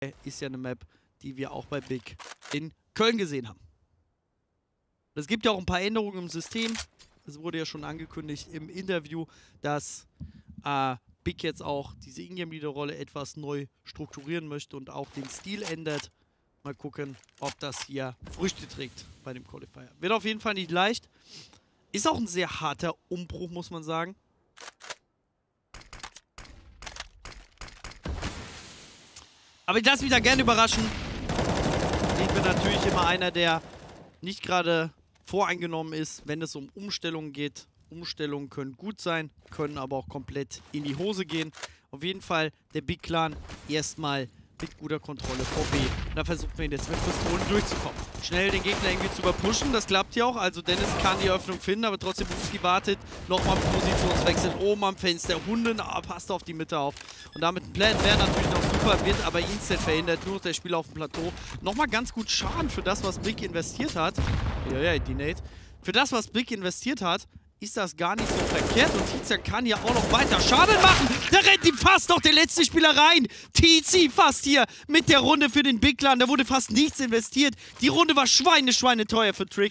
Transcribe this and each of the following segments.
ist ja eine Map, die wir auch bei Big in Köln gesehen haben. Es gibt ja auch ein paar Änderungen im System. Es wurde ja schon angekündigt im Interview, dass Big jetzt auch diese Ingame-Leader-Rolle etwas neu strukturieren möchte und auch den Stil ändert. Mal gucken, ob das hier Früchte trägt bei dem Qualifier. Wird auf jeden Fall nicht leicht. Ist auch ein sehr harter Umbruch, muss man sagen. Aber ich lasse mich da gerne überraschen. Ich bin natürlich immer einer, der nicht gerade voreingenommen ist, wenn es um Umstellungen geht. Umstellungen können gut sein, können aber auch komplett in die Hose gehen. Auf jeden Fall der Big Clan erstmal mit guter Kontrolle vor B. Und da versucht man jetzt mit Pistolen durchzukommen. Schnell den Gegner irgendwie zu überpushen, das klappt ja auch. Also Dennis kann die Öffnung finden, aber trotzdem Buski wartet. Nochmal Positionswechsel oben am Fenster. Hunden passt auf die Mitte auf. Und damit ein Plan wäre natürlich noch super, wird aber instant verhindert. Nur der Spieler auf dem Plateau. Nochmal ganz gut Schaden für das, was Big investiert hat. Ja, die Nate. Für das, was Big investiert hat, ist das gar nicht so verkehrt. Und Tizian kann ja auch noch weiter Schaden machen. Da rennt ihm fast noch der letzte Spieler rein. Tizi fast hier mit der Runde für den Big Clan. Da wurde fast nichts investiert. Die Runde war schweineteuer für Trick.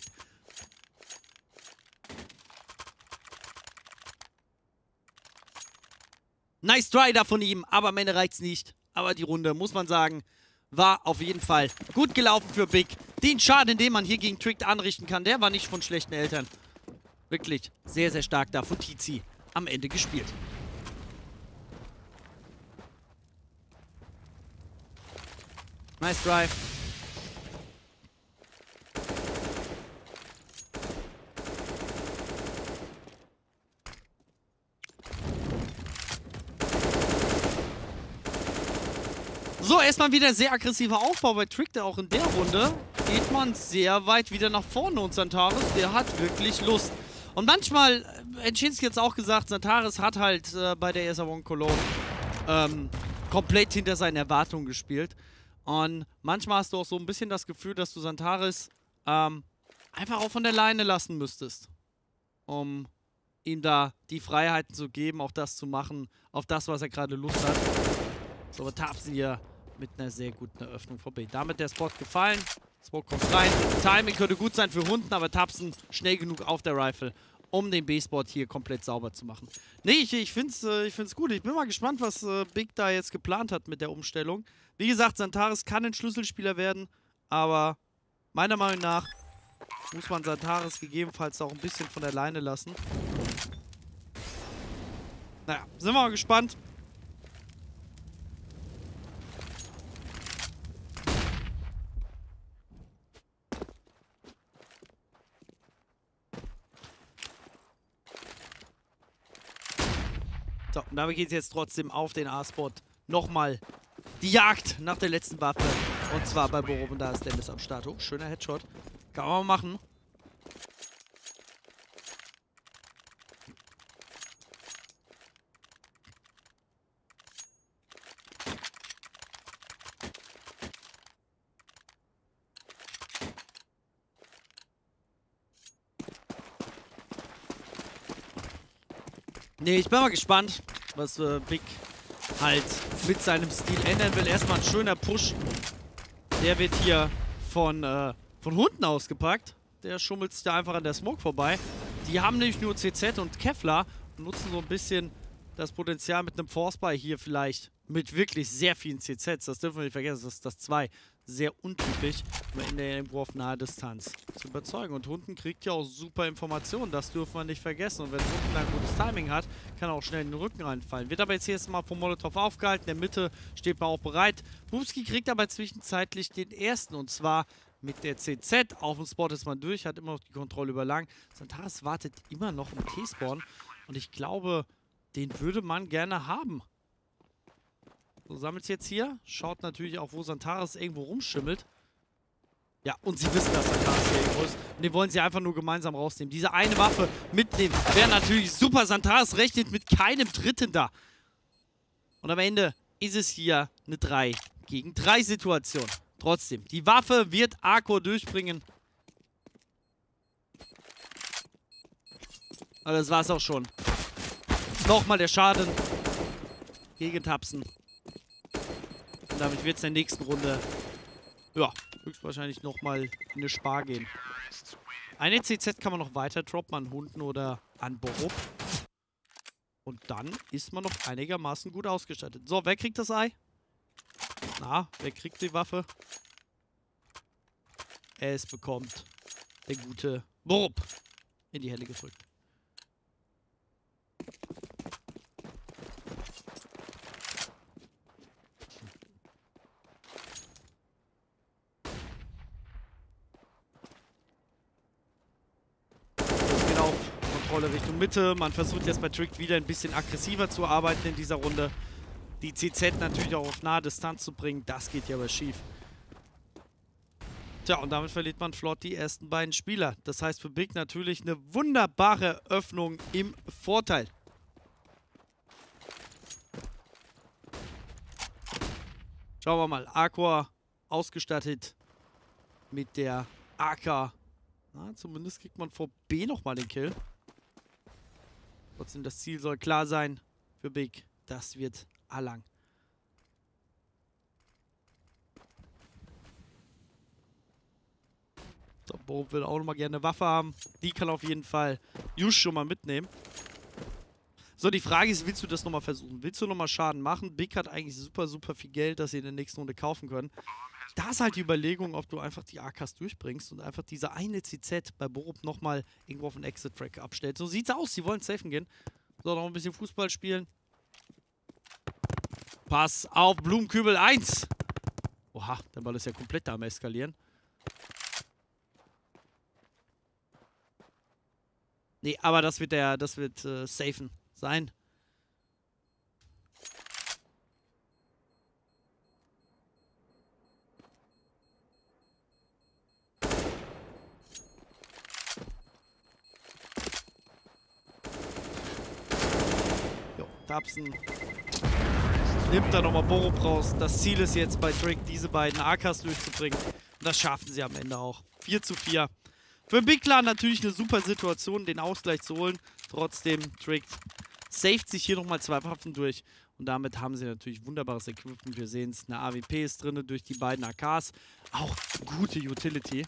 Nice try da von ihm, aber am Ende reicht's nicht. Aber die Runde, muss man sagen, war auf jeden Fall gut gelaufen für Big. Den Schaden, den man hier gegen Trick anrichten kann, der war nicht von schlechten Eltern. Wirklich sehr, sehr stark da von Tizi am Ende gespielt. Nice Drive. So, erstmal wieder sehr aggressiver Aufbau bei Trick, der auch in der Runde geht man sehr weit wieder nach vorne und Santaris, der hat wirklich Lust. Und manchmal, Enschinski jetzt auch gesagt, Santaris hat halt bei der ESA One Cologne komplett hinter seinen Erwartungen gespielt. Und manchmal hast du auch so ein bisschen das Gefühl, dass du Santaris einfach auch von der Leine lassen müsstest, um ihm da die Freiheiten zu geben, auch das zu machen, auf das, was er gerade Lust hat. So, aber Tapsen hier mit einer sehr guten Eröffnung vorbei. Damit der Spot gefallen. Smoke kommt rein. Timing könnte gut sein für Hunden, aber Tapsen schnell genug auf der Rifle, um den B-Spot hier komplett sauber zu machen. Nee, ich find's gut. Ich bin mal gespannt, was Big da jetzt geplant hat mit der Umstellung. Wie gesagt, Santaris kann ein Schlüsselspieler werden, aber meiner Meinung nach muss man Santaris gegebenenfalls auch ein bisschen von der Leine lassen. Naja, sind wir mal gespannt. So, und damit geht es jetzt trotzdem auf den A-Spot. Nochmal die Jagd nach der letzten Waffe. Und zwar bei Borup, und da ist Dennis am Start. Oh, schöner Headshot. Kann man mal machen. Nee, ich bin mal gespannt, was Big halt mit seinem Stil ändern will. Erstmal ein schöner Push. Der wird hier von Hunden ausgepackt. Der schummelt sich da einfach an der Smoke vorbei. Die haben nämlich nur CZ und Kevlar und nutzen so ein bisschen das Potenzial mit einem Force-Buy hier vielleicht mit wirklich sehr vielen CZs. Das dürfen wir nicht vergessen, das ist das 2. Sehr untypisch, aber in der irgendwo auf naher Distanz zu überzeugen. Und Hunden kriegt ja auch super Informationen, das dürfen wir nicht vergessen. Und wenn Hunden ein gutes Timing hat, kann er auch schnell in den Rücken reinfallen. Wird aber jetzt hier erstmal vom Molotov aufgehalten, in der Mitte steht man auch bereit. Bubski kriegt aber zwischenzeitlich den ersten, und zwar mit der CZ. Auf dem Spot ist man durch, hat immer noch die Kontrolle über lang. Santaris wartet immer noch im T-Spawn und ich glaube, den würde man gerne haben. So, sammelt es jetzt hier. Schaut natürlich auch, wo Santaris irgendwo rumschimmelt. Ja, und sie wissen, dass Santaris hier irgendwo ist. Und den wollen sie einfach nur gemeinsam rausnehmen. Diese eine Waffe mitnehmen wäre natürlich super. Santaris rechnet mit keinem Dritten da. Und am Ende ist es hier eine 3 gegen 3 Situation. Trotzdem, die Waffe wird Arcor durchbringen. Aber das war's auch schon. Nochmal der Schaden gegen Tapsen. Und damit wird es in der nächsten Runde, ja, höchstwahrscheinlich nochmal in eine Spar gehen. Eine CZ kann man noch weiter droppen an Hunden oder an Borup. Und dann ist man noch einigermaßen gut ausgestattet. So, wer kriegt das Ei? Na, wer kriegt die Waffe? Es bekommt der gute Borup in die Hände gedrückt. Das geht auf Kontrolle Richtung Mitte. Man versucht jetzt bei Trick wieder ein bisschen aggressiver zu arbeiten in dieser Runde. Die CZ natürlich auch auf nahe Distanz zu bringen, das geht ja aber schief. Tja, und damit verliert man flott die ersten beiden Spieler. Das heißt für Big natürlich eine wunderbare Öffnung im Vorteil. Schauen wir mal. Aqua ausgestattet mit der AK. Na, zumindest kriegt man vor B nochmal den Kill. Trotzdem, das Ziel soll klar sein für Big. Das wird Alang. So, Borup will auch nochmal gerne eine Waffe haben. Die kann auf jeden Fall Jusch schon mal mitnehmen. So, die Frage ist, willst du das nochmal versuchen? Willst du nochmal Schaden machen? Big hat eigentlich super, super viel Geld, das sie in der nächsten Runde kaufen können. Da ist halt die Überlegung, ob du einfach die AKs durchbringst und einfach diese eine CZ bei Borup nochmal irgendwo auf den Exit-Track abstellst. So sieht's aus, sie wollen safen gehen. So, noch ein bisschen Fußball spielen. Pass auf, Blumenkübel 1. Oha, der Ball ist ja komplett da am Eskalieren. Nee, aber das wird safen sein. Jo, Dabsen nimmt da nochmal Borup raus. Das Ziel ist jetzt bei Trick, diese beiden AKs durchzubringen. Und das schaffen sie am Ende auch. 4:4. Für Big Clan natürlich eine super Situation, den Ausgleich zu holen. Trotzdem, Trick saved sich hier nochmal 2 Waffen durch. Und damit haben sie natürlich wunderbares Equipment. Wir sehen es, eine AWP ist drin durch die beiden AKs. Auch gute Utility.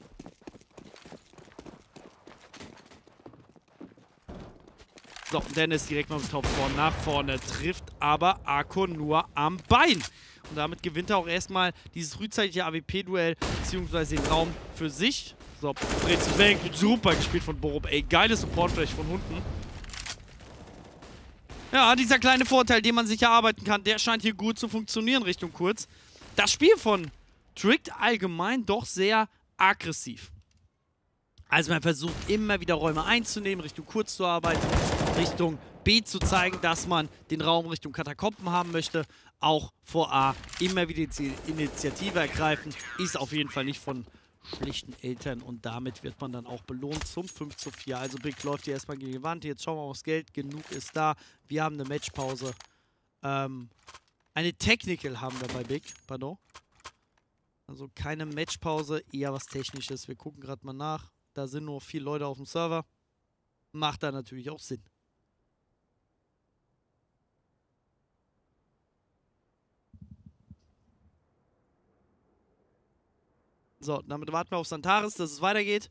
So, Dennis direkt mal mit Topspawn nach vorne, trifft aber Arko nur am Bein. Und damit gewinnt er auch erstmal dieses frühzeitige AWP-Duell, beziehungsweise den Raum für sich. So, dreht sich weg, super gespielt von Borup. Ey, geile Supportfläche von Hunden. Ja, dieser kleine Vorteil, den man sich erarbeiten kann, der scheint hier gut zu funktionieren Richtung Kurz. Das Spiel von Trick allgemein doch sehr aggressiv. Also man versucht immer wieder Räume einzunehmen, Richtung Kurz zu arbeiten, Richtung B zu zeigen, dass man den Raum Richtung Katakomben haben möchte. Auch vor A immer wieder die Initiative ergreifen. Ist auf jeden Fall nicht von schlichten Eltern und damit wird man dann auch belohnt zum 5:4. Also Big läuft hier erstmal gegen die Wand. Jetzt schauen wir aufs Geld. Genug ist da. Wir haben eine Matchpause. Eine Technical haben wir bei Big. Pardon. Also keine Matchpause, eher was Technisches. Wir gucken gerade mal nach. Da sind nur 4 Leute auf dem Server. Macht da natürlich auch Sinn. So, damit warten wir auf Santaris, dass es weitergeht.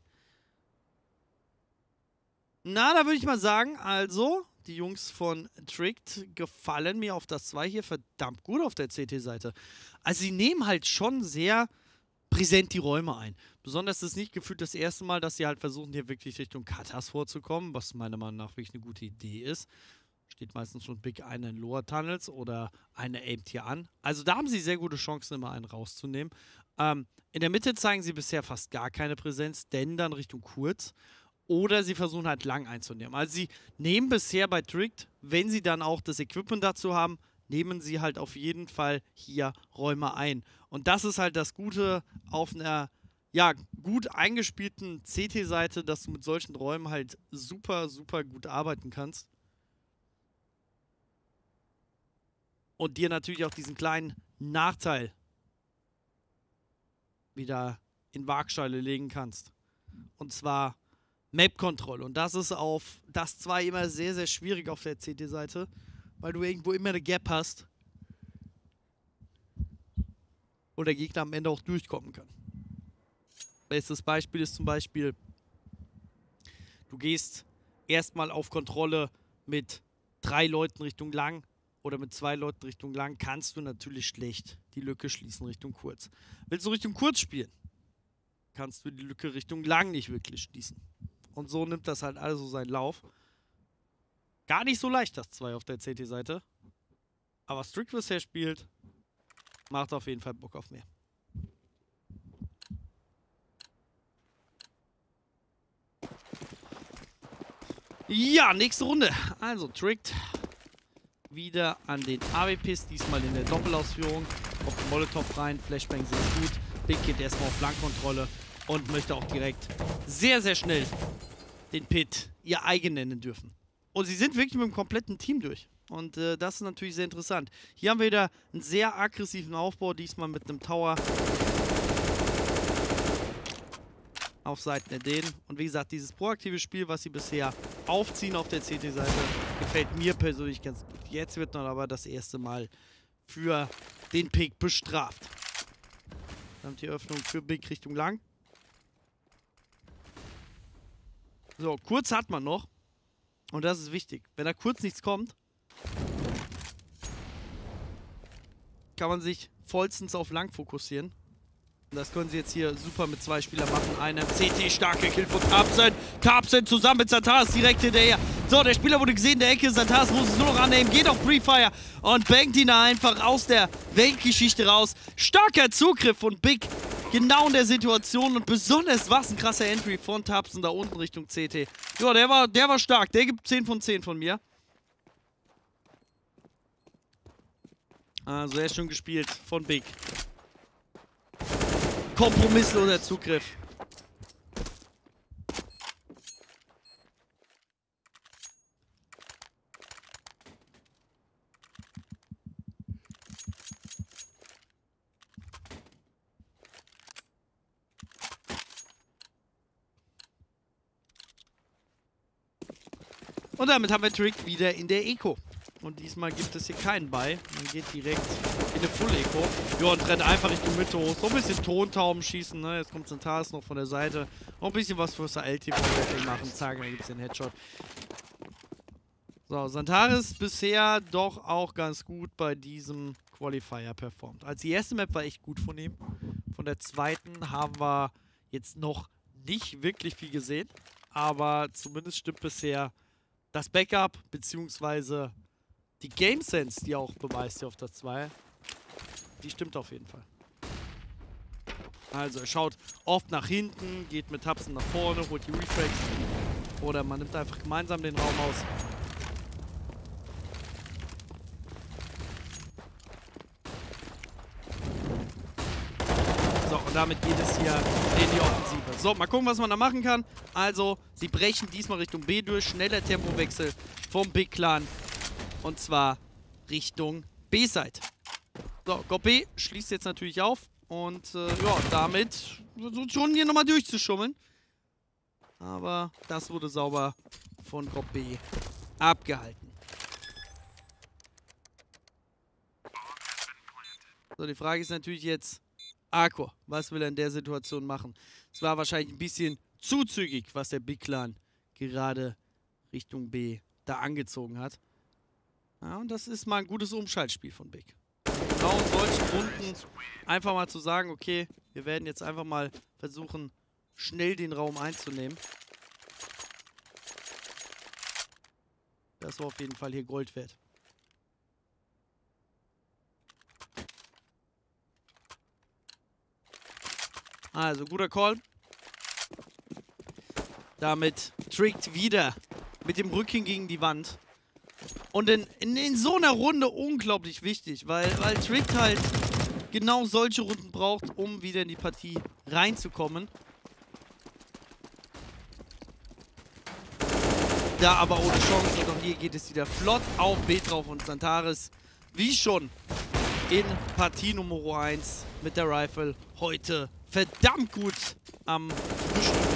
Na, da würde ich mal sagen, also, die Jungs von Tricked gefallen mir auf das 2 hier verdammt gut auf der CT-Seite. Also, sie nehmen halt schon sehr präsent die Räume ein. Besonders ist nicht gefühlt das erste Mal, dass sie halt versuchen, hier wirklich Richtung Katas vorzukommen, was meiner Meinung nach wirklich eine gute Idee ist. Steht meistens schon Big eine in Lower Tunnels oder eine aimt hier an. Also da haben sie sehr gute Chancen, immer einen rauszunehmen. In der Mitte zeigen sie bisher fast gar keine Präsenz, denn dann Richtung Kurz. Oder sie versuchen halt lang einzunehmen. Also sie nehmen bisher bei Tricked, wenn sie dann auch das Equipment dazu haben, nehmen sie halt auf jeden Fall hier Räume ein. Und das ist halt das Gute auf einer, ja, gut eingespielten CT-Seite, dass du mit solchen Räumen halt super, super gut arbeiten kannst. Und dir natürlich auch diesen kleinen Nachteil wieder in Waagschale legen kannst. Und zwar Map-Control. Und das ist auf das 2 immer sehr, sehr schwierig auf der CT-Seite, weil du irgendwo immer eine Gap hast. und der Gegner am Ende auch durchkommen kann. Bestes Beispiel ist zum Beispiel, du gehst erstmal auf Kontrolle mit 3 Leuten Richtung lang oder mit 2 Leuten Richtung lang, kannst du natürlich schlecht die Lücke schließen Richtung kurz. Willst du Richtung kurz spielen, kannst du die Lücke Richtung lang nicht wirklich schließen. Und so nimmt das halt also seinen Lauf. Gar nicht so leicht, das 2 auf der CT-Seite. Aber Strict bisher spielt, macht auf jeden Fall Bock auf mehr. Ja, nächste Runde. Also, Tricked wieder an den AWPs, diesmal in der Doppelausführung. Kommt Molotov rein, Flashbang sitzt gut. Big geht erstmal auf Flankkontrolle und möchte auch direkt sehr, sehr schnell den Pit ihr eigen nennen dürfen. Und sie sind wirklich mit dem kompletten Team durch. Und das ist natürlich sehr interessant. Hier haben wir wieder einen sehr aggressiven Aufbau, diesmal mit einem Tower auf Seiten der Dänen. Und wie gesagt, dieses proaktive Spiel, was sie bisher aufziehen auf der CT-Seite, gefällt mir persönlich ganz gut. Jetzt wird noch aber das erste Mal für den Pick bestraft. Dann die Öffnung für Big Richtung lang. So, kurz hat man noch. Und das ist wichtig. Wenn da kurz nichts kommt, kann man sich vollstens auf lang fokussieren. Und das können sie jetzt hier super mit 2 Spielern machen. Einem CT-starke Kill von Carpsen. Carpsen zusammen mit Santaris direkt hinterher. So, der Spieler wurde gesehen in der Ecke. Santaris muss es nur noch annehmen. Geht auf Pre-Fire und bangt ihn da einfach aus der Weltgeschichte raus. Starker Zugriff von Big. Genau in der Situation. Und besonders was ein krasser Entry von Tapsen da unten Richtung CT. Ja, der war stark. Der gibt 10 von 10 von mir. Also, sehr schön gespielt von Big. Kompromissloser Zugriff. Und damit haben wir Trick wieder in der Eco. Und diesmal gibt es hier keinen bei. Man geht direkt in eine Full-Eco. Ja, und rennt einfach Richtung Mitte hoch. So ein bisschen Tontauben schießen, ne? Jetzt kommt Santaris noch von der Seite. Noch ein bisschen was fürs LTV machen. Zack, dann gibt es den Headshot. So, Santaris bisher doch auch ganz gut bei diesem Qualifier performt. Also die erste Map war echt gut von ihm. Von der zweiten haben wir jetzt noch nicht wirklich viel gesehen. Aber zumindest stimmt bisher das Backup, beziehungsweise die Game Sense, die auch beweist hier auf das 2, die stimmt auf jeden Fall. Also er schaut oft nach hinten, geht mit Tapsen nach vorne, holt die Reflex. Oder man nimmt einfach gemeinsam den Raum aus. So, und damit geht es hier in die Offensive. So, mal gucken, was man da machen kann. Also, sie brechen diesmal Richtung B durch. Schneller Tempowechsel vom Big Clan. Und zwar Richtung B-Side. So, Gott B schließt jetzt natürlich auf. Und ja, damit versucht schon hier nochmal durchzuschummeln. Aber das wurde sauber von Gott B abgehalten. So, die Frage ist natürlich jetzt, Arco, was will er in der Situation machen? Es war wahrscheinlich ein bisschen zu zügig, was der Big Clan gerade Richtung B da angezogen hat. Ja, und das ist mal ein gutes Umschaltspiel von Big. Genau in solchen Runden einfach mal zu sagen, okay, wir werden jetzt einfach mal versuchen, schnell den Raum einzunehmen. Das war auf jeden Fall hier Gold wert. Also, guter Call. Damit trickt wieder mit dem Rücken gegen die Wand. Und in so einer Runde unglaublich wichtig, weil Tricked halt genau solche Runden braucht, um wieder in die Partie reinzukommen. Da aber ohne Chance. Und auch hier geht es wieder flott auf B drauf und Santaris, wie schon in Partie Nummer 1 mit der Rifle, heute verdammt gut am Frühstück.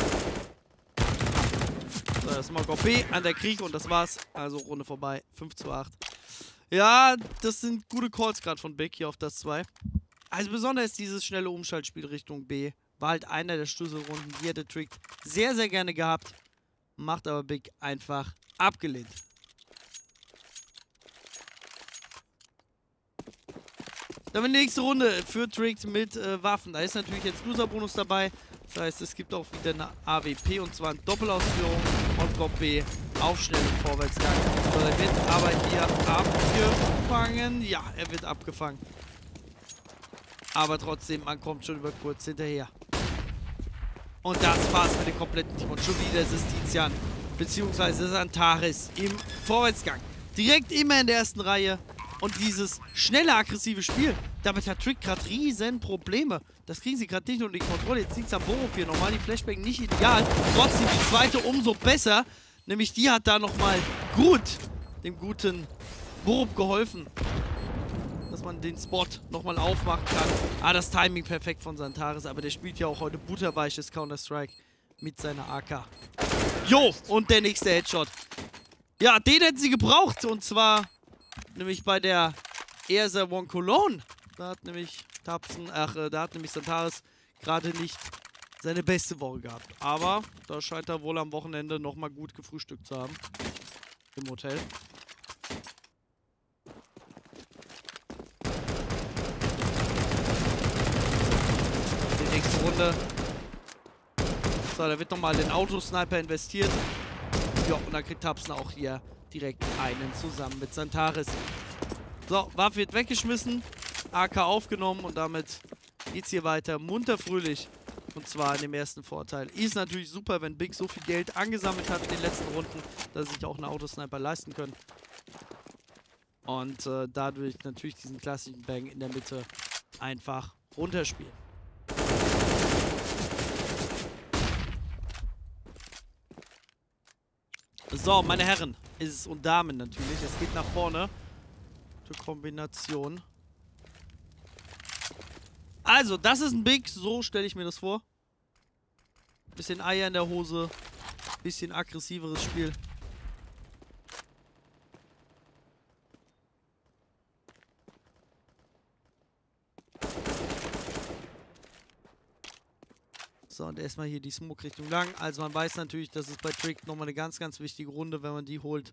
So, das ist mal B an der Krieg und das war's. Also Runde vorbei. 5:8. Ja, das sind gute Calls gerade von Big hier auf das 2. Also besonders dieses schnelle Umschaltspiel Richtung B war halt einer der Schlüsselrunden, die hätte Trick sehr, sehr gerne gehabt. Macht aber Big einfach abgelehnt. Dann die nächste Runde für Trick mit Waffen. Da ist natürlich jetzt Loser-Bonus dabei. Das heißt, es gibt auch wieder eine AWP und zwar eine Doppelausführung. Und kommt B auf schnellen Vorwärtsgang. So, er wird aber hier abgefangen. Ja, er wird abgefangen. Aber trotzdem, man kommt schon über kurz hinterher. Und das war's mit dem kompletten Team. Und schon wieder ist es Tizian, beziehungsweise Santaris im Vorwärtsgang. Direkt immer in der ersten Reihe. Und dieses schnelle, aggressive Spiel, damit hat Trick gerade riesen Probleme. Das kriegen sie gerade nicht unter die Kontrolle. Jetzt liegt es am Borup hier nochmal. Die Flashbang nicht ideal. Trotzdem die zweite umso besser. Nämlich die hat da nochmal gut dem guten Borup geholfen. Dass man den Spot nochmal aufmachen kann. Ah, das Timing perfekt von Santaris. Aber der spielt ja auch heute butterweiches Counter-Strike mit seiner AK. Jo, und der nächste Headshot. Ja, den hätten sie gebraucht. Und zwar nämlich bei der Airser One Cologne. Da hat nämlich Santaris gerade nicht seine beste Woche gehabt. Aber da scheint er wohl am Wochenende nochmal gut gefrühstückt zu haben. Im Hotel. Die nächste Runde. So, da wird nochmal den Autosniper investiert. Ja, und dann kriegt Tapsen auch hier direkt einen zusammen mit Santaris. So, Waffe wird weggeschmissen. AK aufgenommen und damit geht's hier weiter. Munter fröhlich. Und zwar in dem ersten Vorteil. Ist natürlich super, wenn Big so viel Geld angesammelt hat in den letzten Runden, dass sie sich auch einen Autosniper leisten können. Und dadurch natürlich diesen klassischen Bang in der Mitte einfach runterspielen. So, meine Herren und Damen natürlich. Es geht nach vorne. Zur Kombination. Also, das ist ein Big. So stelle ich mir das vor. Bisschen Eier in der Hose. Bisschen aggressiveres Spiel. So, und erstmal hier die Smoke Richtung lang. Also man weiß natürlich, dass es bei Trick nochmal eine ganz, ganz wichtige Runde, wenn man die holt.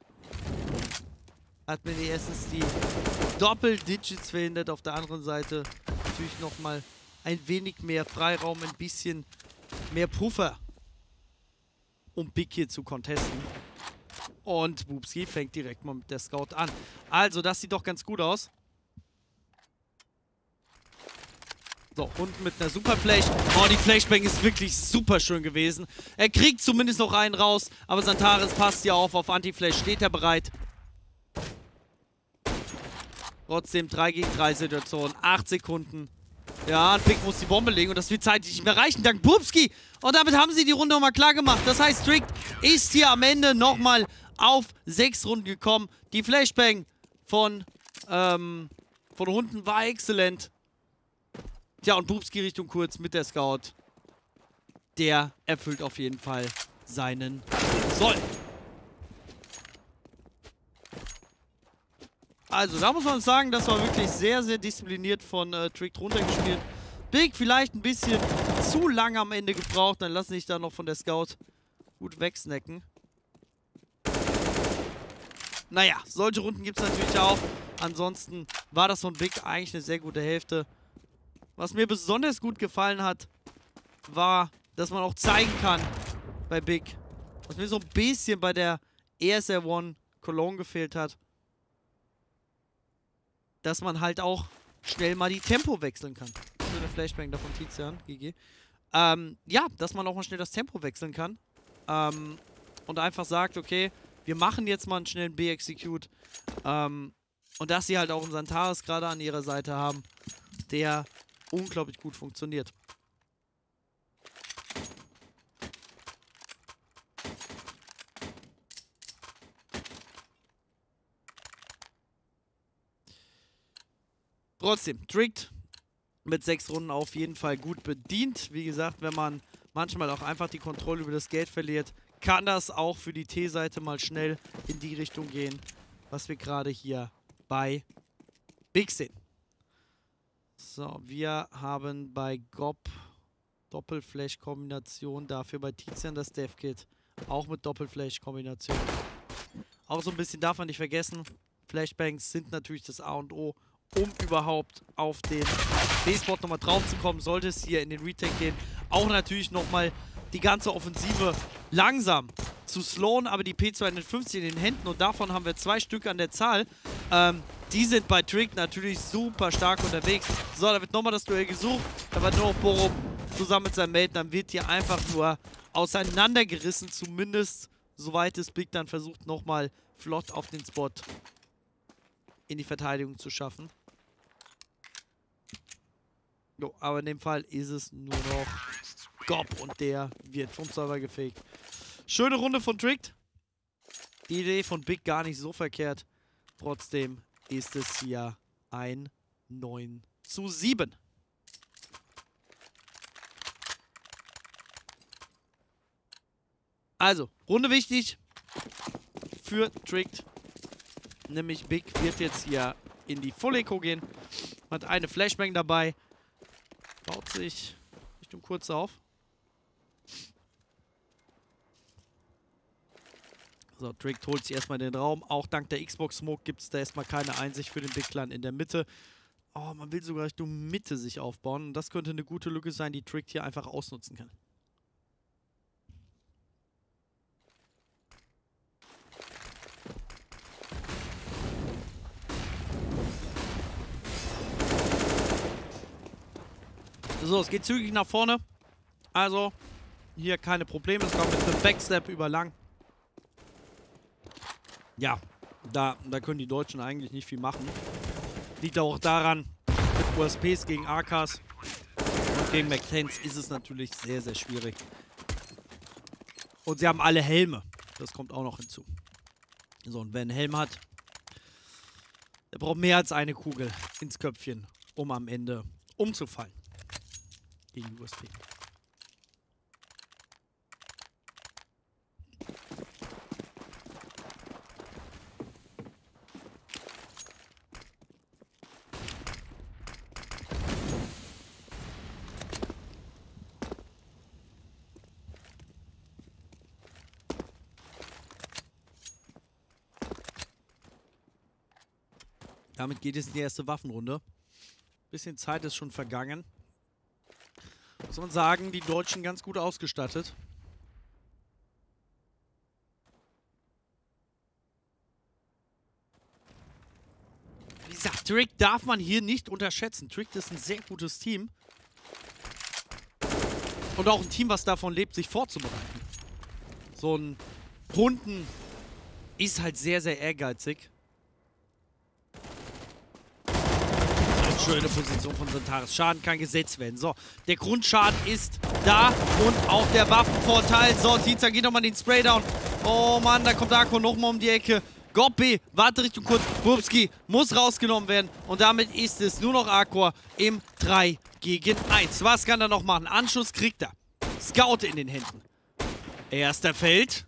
Hat mir erstens die Doppel-Digits verhindert. Auf der anderen Seite natürlich nochmal ein wenig mehr Freiraum, ein bisschen mehr Puffer, um Big hier zu contesten. Und Bubski fängt direkt mal mit der Scout an. Also, das sieht doch ganz gut aus. So, und mit einer Super Flash. Oh, die Flashbang ist wirklich super schön gewesen. Er kriegt zumindest noch einen raus, aber Santaris passt hier auf Anti-Flash. Steht er bereit. Trotzdem 3 gegen 3 Situation. 8 Sekunden. Ja, und Big muss die Bombe legen und das wird zeitlich nicht mehr reichen, dank Bubski. Und damit haben sie die Runde nochmal klar gemacht. Das heißt, Trick ist hier am Ende nochmal auf 6 Runden gekommen. Die Flashbang von Hunden war exzellent. Tja, und Bubski Richtung kurz mit der Scout. Der erfüllt auf jeden Fall seinen Soll. Also, da muss man sagen, das war wirklich sehr, sehr diszipliniert von Trick runtergespielt. Big vielleicht ein bisschen zu lang am Ende gebraucht. Dann lassen sich da noch von der Scout gut wegsnacken. Naja, solche Runden gibt es natürlich auch. Ansonsten war das von Big eigentlich eine sehr gute Hälfte. Was mir besonders gut gefallen hat, war, dass man auch zeigen kann bei Big, was mir so ein bisschen bei der Airser One Cologne gefehlt hat, dass man halt auch schnell mal die Tempo wechseln kann. Schöne Flashbang da von Tizian, GG. Ja, dass man auch mal schnell das Tempo wechseln kann. Und einfach sagt, okay, wir machen jetzt mal einen schnellen B-Execute. Und dass sie halt auch einen Santaris gerade an ihrer Seite haben, der unglaublich gut funktioniert. Trotzdem, Trick mit 6 Runden auf jeden Fall gut bedient. Wie gesagt, wenn man manchmal auch einfach die Kontrolle über das Geld verliert, kann das auch für die T-Seite mal schnell in die Richtung gehen, was wir gerade hier bei Big sehen. So, wir haben bei Gob Doppelflash-Kombination, dafür bei Tizian das Dev-Kit. Auch mit Doppelflash-Kombination. Auch so ein bisschen darf man nicht vergessen, Flashbangs sind natürlich das A und O, um überhaupt auf den B-Spot nochmal drauf zu kommen, sollte es hier in den Retake gehen. Auch natürlich nochmal die ganze Offensive langsam zu slowen, aber die P250 in den Händen und davon haben wir 2 Stück an der Zahl. Die sind bei Trick natürlich super stark unterwegs. So, da wird nochmal das Duell gesucht. Da wird nur noch Borup zusammen mit seinem Mate. Dann wird hier einfach nur auseinandergerissen. Zumindest, soweit es Big dann versucht, nochmal flott auf den Spot in die Verteidigung zu schaffen. Jo, aber in dem Fall ist es nur noch Gob und der wird vom Server gefegt. Schöne Runde von Trick. Die Idee von Big gar nicht so verkehrt. Trotzdem ist es hier ein 9:7. Also, Runde wichtig für Tricked. Nämlich Big wird jetzt hier in die Full Eco gehen. Hat eine Flashbang dabei. Baut sich Richtung kurz auf. So, Tricked holt sich erstmal den Raum. Auch dank der Xbox Smoke gibt es da erstmal keine Einsicht für den Big Clan in der Mitte. Oh, man will sogar Richtung Mitte sich aufbauen. Und das könnte eine gute Lücke sein, die Tricked hier einfach ausnutzen kann. So, es geht zügig nach vorne. Also, hier keine Probleme. Es kommt mit einem Backstep über lang. Ja, da können die Deutschen eigentlich nicht viel machen. Liegt auch daran, mit USPs gegen AKs und gegen McTens ist es natürlich sehr, sehr schwierig. Und sie haben alle Helme. Das kommt auch noch hinzu. So, und wer einen Helm hat, der braucht mehr als eine Kugel ins Köpfchen, um am Ende umzufallen. Gegen USP. Damit geht es in die erste Waffenrunde. Bisschen Zeit ist schon vergangen. Muss man sagen, die Deutschen ganz gut ausgestattet. Wie gesagt, Trick darf man hier nicht unterschätzen. Trick ist ein sehr gutes Team. Und auch ein Team, was davon lebt, sich vorzubereiten. So ein Hunden ist halt sehr, sehr ehrgeizig. Schöne Position von Sontaris. Schaden kann gesetzt werden. So, der Grundschaden ist da und auch der Waffenvorteil. So, Tizian geht nochmal den Spraydown. Oh Mann, da kommt Akko nochmal um die Ecke. Gob B, warte Richtung kurz. Burbski muss rausgenommen werden. Und damit ist es nur noch Akko im 3 gegen 1. Was kann er noch machen? Anschluss kriegt er. Scout in den Händen. Erster Feld.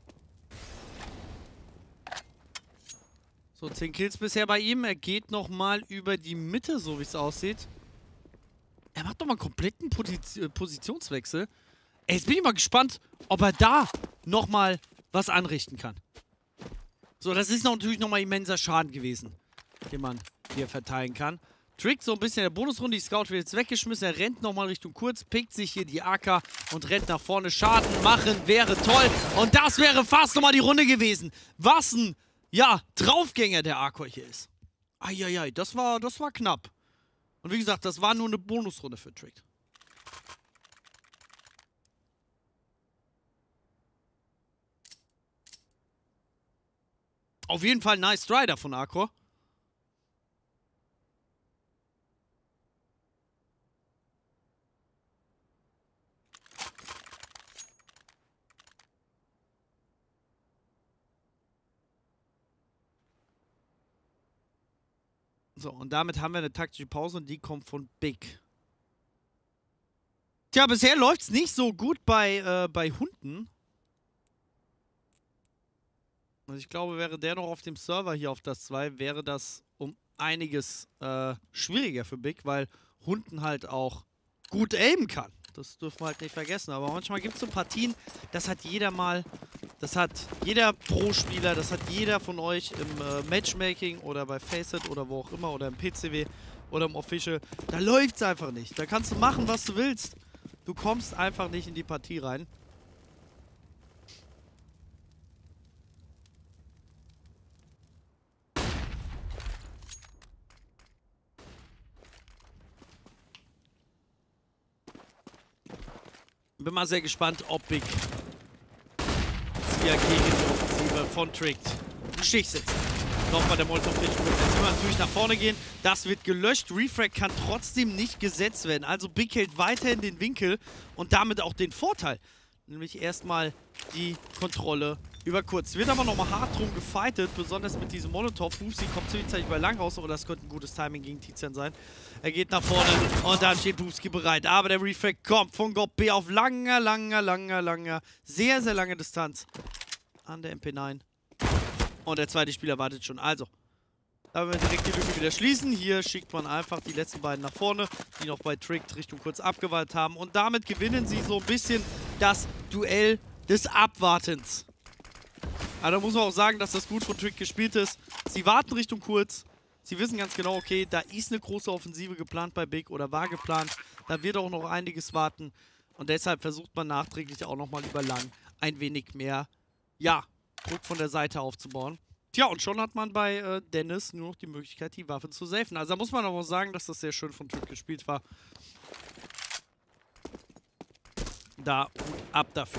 So, 10 Kills bisher bei ihm. Er geht nochmal über die Mitte, so wie es aussieht. Er macht nochmal einen kompletten Positionswechsel. Ey, jetzt bin ich mal gespannt, ob er da nochmal was anrichten kann. So, das ist natürlich nochmal immenser Schaden gewesen, den man hier verteilen kann. Trick so ein bisschen in der Bonusrunde. Die Scout wird jetzt weggeschmissen. Er rennt nochmal Richtung kurz, pickt sich hier die AK und rennt nach vorne. Schaden machen wäre toll. Und das wäre fast nochmal die Runde gewesen. Was ein... ja, Draufgänger der Arkor hier ist. Eieiei, das war knapp. Und wie gesagt, das war nur eine Bonusrunde für Trick. Auf jeden Fall nice Strider von Arkor. So, und damit haben wir eine taktische Pause und die kommt von Big. Tja, bisher läuft es nicht so gut bei Hunden. Also ich glaube, wäre der noch auf dem Server hier auf das 2, wäre das um einiges schwieriger für Big, weil Hunden halt auch gut aimen kann. Das dürfen wir halt nicht vergessen. Aber manchmal gibt es so Partien, das hat jeder mal, das hat jeder Pro-Spieler, das hat jeder von euch im Matchmaking oder bei Faceit oder wo auch immer oder im PCW oder im Official. Da läuft es einfach nicht. Da kannst du machen, was du willst. Du kommst einfach nicht in die Partie rein. Bin mal sehr gespannt, ob Big hier gegen die Offensive von Tricked einen Stich setzt. Nochmal der Molotov Jetzt will man natürlich nach vorne gehen. Das wird gelöscht. Refrag kann trotzdem nicht gesetzt werden. Also Big hält weiterhin den Winkel und damit auch den Vorteil. Nämlich erstmal die Kontrolle über kurz. Wird aber nochmal hart drum gefightet, besonders mit diesem Molotov. Boopsy kommt zwischenzeitlich bei lang raus, aber das könnte ein gutes Timing gegen Tizian sein. Er geht nach vorne und dann steht Boopsy bereit. Aber der Refrag kommt von Gob B auf langer, sehr, sehr lange Distanz an der MP9. Und der zweite Spieler wartet schon. Also, da werden wir direkt die Lücke wieder schließen. Hier schickt man einfach die letzten beiden nach vorne, die noch bei Tricked Richtung kurz abgewartet haben. Und damit gewinnen sie so ein bisschen das Duell des Abwartens. Aber da muss man auch sagen, dass das gut von Tricked gespielt ist. Sie warten Richtung kurz. Sie wissen ganz genau, okay, da ist eine große Offensive geplant bei Big oder war geplant. Da wird auch noch einiges warten. Und deshalb versucht man nachträglich auch nochmal über lang ein wenig mehr, ja, Druck von der Seite aufzubauen. Tja, und schon hat man bei Dennis nur noch die Möglichkeit, die Waffen zu safen. Also da muss man aber auch sagen, dass das sehr schön von Tricked gespielt war. Da Hut ab dafür.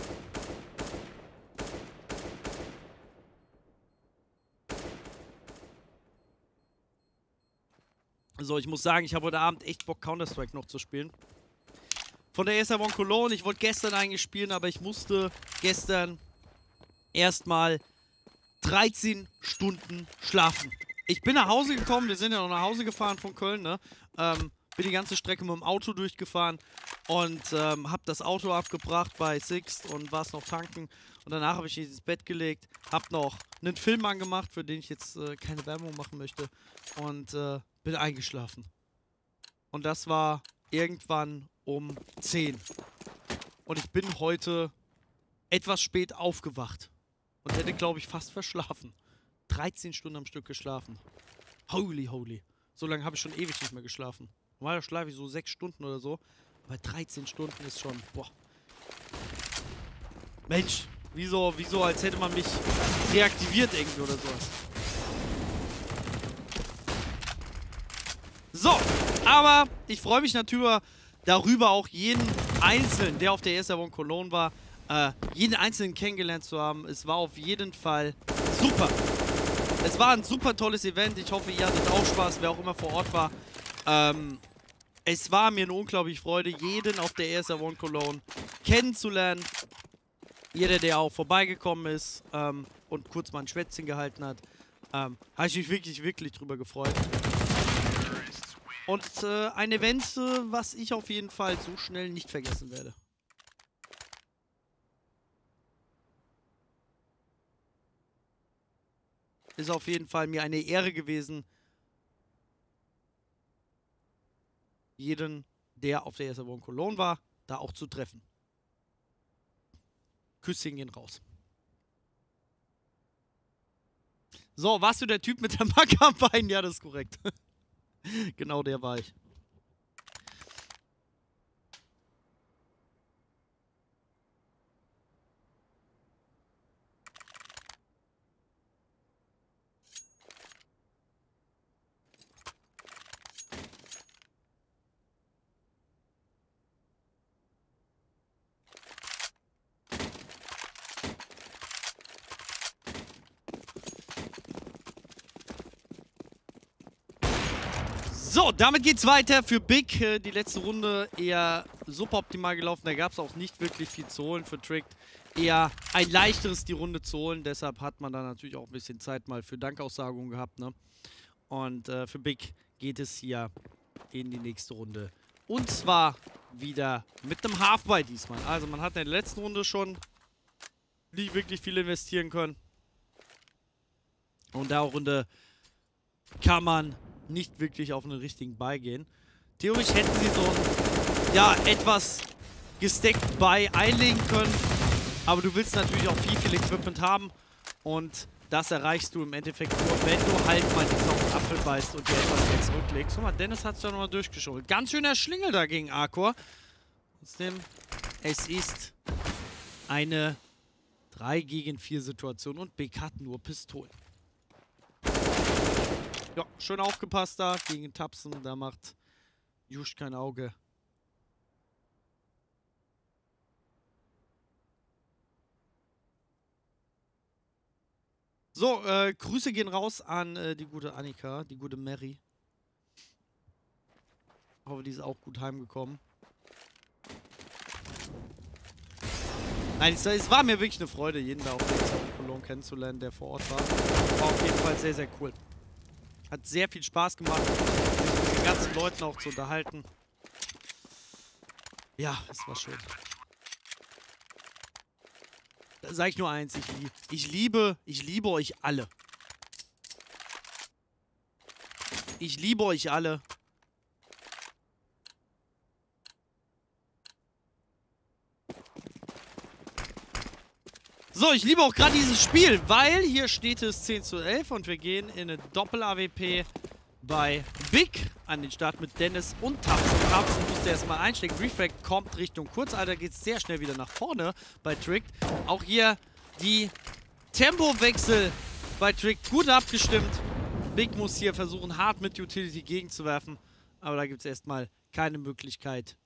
So, ich muss sagen, ich habe heute Abend echt Bock, Counter-Strike noch zu spielen. Von der ESR1 Cologne, ich wollte gestern eigentlich spielen, aber ich musste gestern erstmal 13 Stunden schlafen. Ich bin nach Hause gekommen, wir sind ja noch nach Hause gefahren von Köln, ne? Bin die ganze Strecke mit dem Auto durchgefahren und hab das Auto abgebracht bei Sixt und war es noch tanken. Und danach habe ich mich ins Bett gelegt, hab noch einen Film angemacht, für den ich jetzt keine Werbung machen möchte. Und bin eingeschlafen. Und das war irgendwann um 10. Und ich bin heute etwas spät aufgewacht. Und hätte, glaube ich, fast verschlafen. 13 Stunden am Stück geschlafen. Holy, holy. So lange habe ich schon ewig nicht mehr geschlafen. Normalerweise schlafe ich so 6 Stunden oder so. Aber 13 Stunden ist schon, boah. Mensch, wieso als hätte man mich reaktiviert irgendwie oder sowas. So, aber ich freue mich natürlich darüber, auch jeden Einzelnen, der auf der ESR1 Cologne war, jeden Einzelnen kennengelernt zu haben. Es war auf jeden Fall super. Es war ein super tolles Event. Ich hoffe, ihr hattet auch Spaß, wer auch immer vor Ort war. Es war mir eine unglaubliche Freude, jeden auf der ESR1 Cologne kennenzulernen. Jeder, der auch vorbeigekommen ist und kurz mal ein Schwätzchen gehalten hat, habe ich mich wirklich, wirklich drüber gefreut. Und ein Event, was ich auf jeden Fall so schnell nicht vergessen werde. Ist auf jeden Fall mir eine Ehre gewesen, jeden, der auf der ESR1 Cologne war, da auch zu treffen. Küsschen gehen raus. So, warst du der Typ mit der Macke am Bein? Ja, das ist korrekt. Genau der war ich. So, damit geht's weiter für Big. Die letzte Runde eher suboptimal gelaufen. Da gab es auch nicht wirklich viel zu holen für Tricked. Eher ein leichteres die Runde zu holen. Deshalb hat man da natürlich auch ein bisschen Zeit mal für Dankaussagung gehabt, ne? Und für Big geht es hier in die nächste Runde. Und zwar wieder mit einem Halfbuy diesmal. Also man hat in der letzten Runde schon nicht wirklich viel investieren können. Und in der Runde kann man nicht wirklich auf einen richtigen Buy gehen. Theoretisch hätten sie so ein, ja, etwas gesteckt bei einlegen können. Aber du willst natürlich auch viel Equipment haben. Und das erreichst du im Endeffekt nur, wenn du halt mal diesen auf den Apfel beißt und dir etwas mehr zurücklegst. Guck mal, Dennis hat es ja nochmal durchgeschummelt. Ganz schöner Schlingel da gegen Arcor. Trotzdem, es ist eine 3 gegen 4 Situation und Big hat nur Pistolen. Ja, schön aufgepasst da gegen Tapsen. Da macht Jusch kein Auge. So, Grüße gehen raus an die gute Annika, die gute Mary. Ich hoffe, die ist auch gut heimgekommen. Nein, es war mir wirklich eine Freude, jeden da auf Cologne kennenzulernen, der vor Ort war. War auf jeden Fall sehr, sehr cool. Hat sehr viel Spaß gemacht, sich mit den ganzen Leuten auch zu unterhalten. Ja, es war schön. Da sage ich nur eins, ich liebe euch alle. Ich liebe euch alle. So, ich liebe auch gerade dieses Spiel, weil hier steht es 10:11 und wir gehen in eine Doppel-AWP bei Big an den Start mit Dennis und Tapsen. Tapsen musste erstmal einstecken. Refract kommt Richtung Kurzalter, geht sehr schnell wieder nach vorne bei Tricked. Auch hier die Tempowechsel bei Tricked gut abgestimmt. Big muss hier versuchen, hart mit Utility gegenzuwerfen. Aber da gibt es erstmal keine Möglichkeit,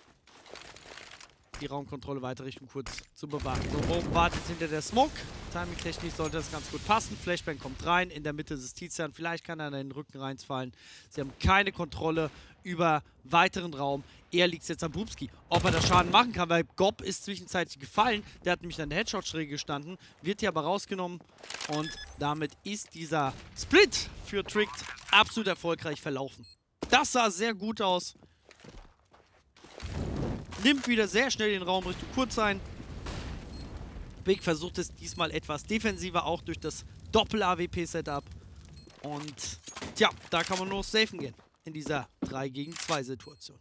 die Raumkontrolle weiter Richtung Kurz zu bewahren. So, oben wartet hinter der Smoke. Timing-technisch sollte das ganz gut passen. Flashbang kommt rein. In der Mitte ist Tizian. Vielleicht kann er in den Rücken reinfallen. Sie haben keine Kontrolle über weiteren Raum. Er liegt jetzt am Bubski. Ob er da Schaden machen kann, weil Gob ist zwischenzeitlich gefallen. Der hat nämlich an der Headshot-Schräge gestanden. Wird hier aber rausgenommen. Und damit ist dieser Split für Tricked absolut erfolgreich verlaufen. Das sah sehr gut aus. Nimmt wieder sehr schnell den Raum Richtung Kurz ein. Big versucht es diesmal etwas defensiver, auch durch das Doppel-AWP-Setup. Und tja, da kann man nur safen gehen in dieser 3 gegen 2 Situation.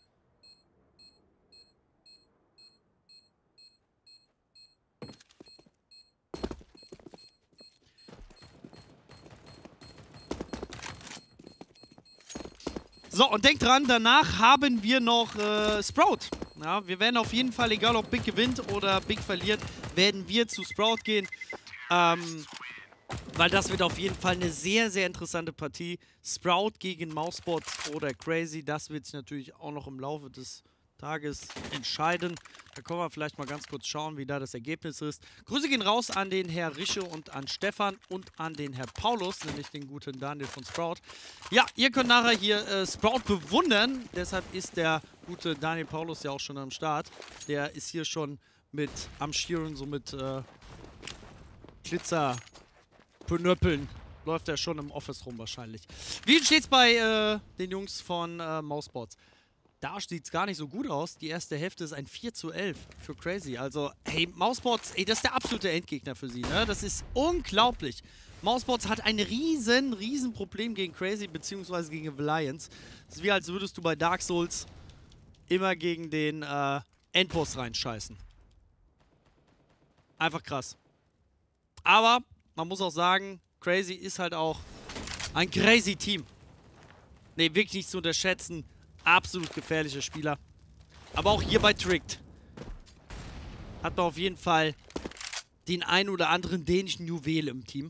So, und denkt dran, danach haben wir noch Sprout. Ja, wir werden auf jeden Fall, egal ob Big gewinnt oder Big verliert, werden wir zu Sprout gehen. Weil das wird auf jeden Fall eine sehr, sehr interessante Partie. Sprout gegen Mousebots oder Crazy, das wird sich natürlich auch noch im Laufe des Tages entscheiden. Da können wir vielleicht mal ganz kurz schauen, wie da das Ergebnis ist. Grüße gehen raus an den Herr Rische und an Stefan und an den Herr Paulus, nämlich den guten Daniel von Sprout. Ja, ihr könnt nachher hier Sprout bewundern. Deshalb ist der gute Daniel Paulus ja auch schon am Start. Der ist hier schon mit am Schieren, so mit Glitzer-Pönöppeln. Läuft er schon im Office rum wahrscheinlich. Wie steht's bei den Jungs von Mousebots? Da sieht es gar nicht so gut aus. Die erste Hälfte ist ein 4:11 für Crazy. Also, hey, Mousebots, ey, das ist der absolute Endgegner für sie, ne? Das ist unglaublich. Mousebots hat ein riesen Problem gegen Crazy, beziehungsweise gegen Alliance. Das ist wie, als würdest du bei Dark Souls immer gegen den Endboss reinscheißen. Einfach krass. Aber, man muss auch sagen, Crazy ist halt auch ein crazy Team. Ne, wirklich nicht zu unterschätzen. Absolut gefährlicher Spieler. Aber auch hier bei Tricked hat man auf jeden Fall den ein oder anderen dänischen Juwel im Team.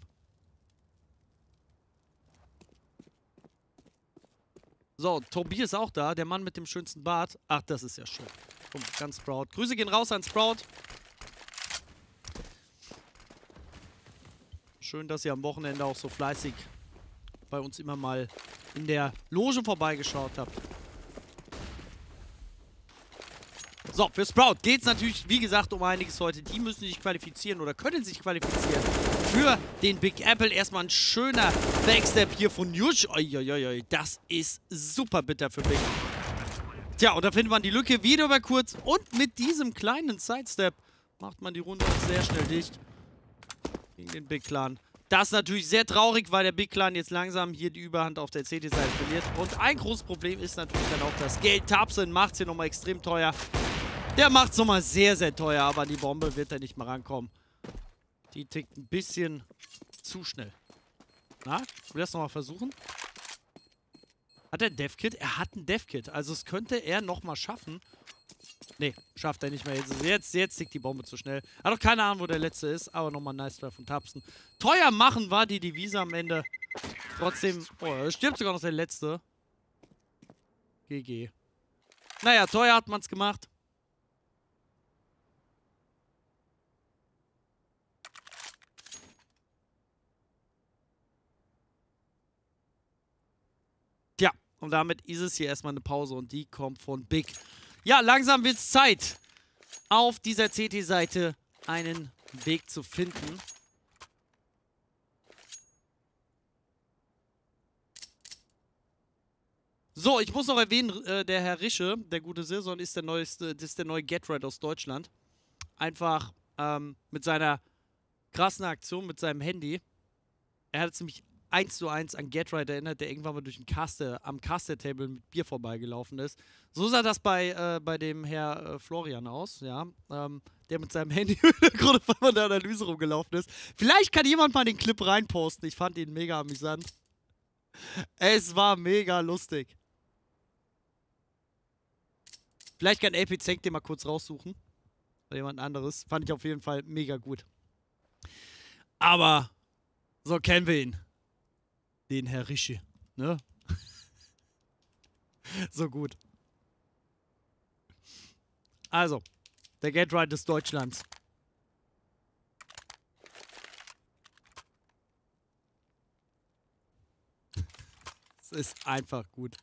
So, Tobi ist auch da, der Mann mit dem schönsten Bart. Ach, das ist ja schön. Guck mal, ganz Sprout. Grüße gehen raus an Sprout. Schön, dass ihr am Wochenende auch so fleißig bei uns immer mal in der Loge vorbeigeschaut habt. So, für Sprout geht es natürlich, wie gesagt, um einiges heute. Die müssen sich qualifizieren oder können sich qualifizieren für den Big Apple. Erstmal ein schöner Backstep hier von Jusch. Das ist super bitter für Big. Tja, und da findet man die Lücke wieder über Kurz. Und mit diesem kleinen Sidestep macht man die Runde auch sehr schnell dicht. Gegen den Big Clan. Das ist natürlich sehr traurig, weil der Big Clan jetzt langsam hier die Überhand auf der CT-Seite verliert. Und ein großes Problem ist natürlich dann auch das Geld. Tapsen macht es hier nochmal extrem teuer. Der macht es nochmal sehr, sehr teuer, aber an die Bombe wird er nicht mehr rankommen. Die tickt ein bisschen zu schnell. Na, ich will das nochmal versuchen. Hat er ein Dev-Kit? Er hat ein Dev-Kit. Also es könnte er nochmal schaffen. Nee, schafft er nicht mehr. Jetzt tickt die Bombe zu schnell. Hat auch keine Ahnung, wo der letzte ist. Aber nochmal ein Nice Try von Tapsen. Teuer machen war die Devise am Ende. Trotzdem, oh, stirbt sogar noch der letzte. GG. Naja, teuer hat man es gemacht. Tja, und damit ist es hier erstmal eine Pause und die kommt von Big. Ja, langsam wird es Zeit, auf dieser CT-Seite einen Weg zu finden. So, ich muss noch erwähnen, der Herr Rische, der gute Saison, ist der neue Get Right aus Deutschland. Einfach mit seiner krassen Aktion, mit seinem Handy. Er hat nämlich 1:1 an Get Right erinnert, der irgendwann mal durch am Caster-Table mit Bier vorbeigelaufen ist. So sah das bei dem Herr Florian aus, ja. Der mit seinem Handy im Hintergrund von der Analyse rumgelaufen ist. Vielleicht kann jemand mal den Clip reinposten. Ich fand ihn mega amüsant. Es war mega lustig. Vielleicht kann LP Zenk den mal kurz raussuchen. Oder jemand anderes. Fand ich auf jeden Fall mega gut. Aber so kennen wir ihn. Den Herr Rische, ne? So gut. Also, der Get Right des Deutschlands. Es ist einfach gut.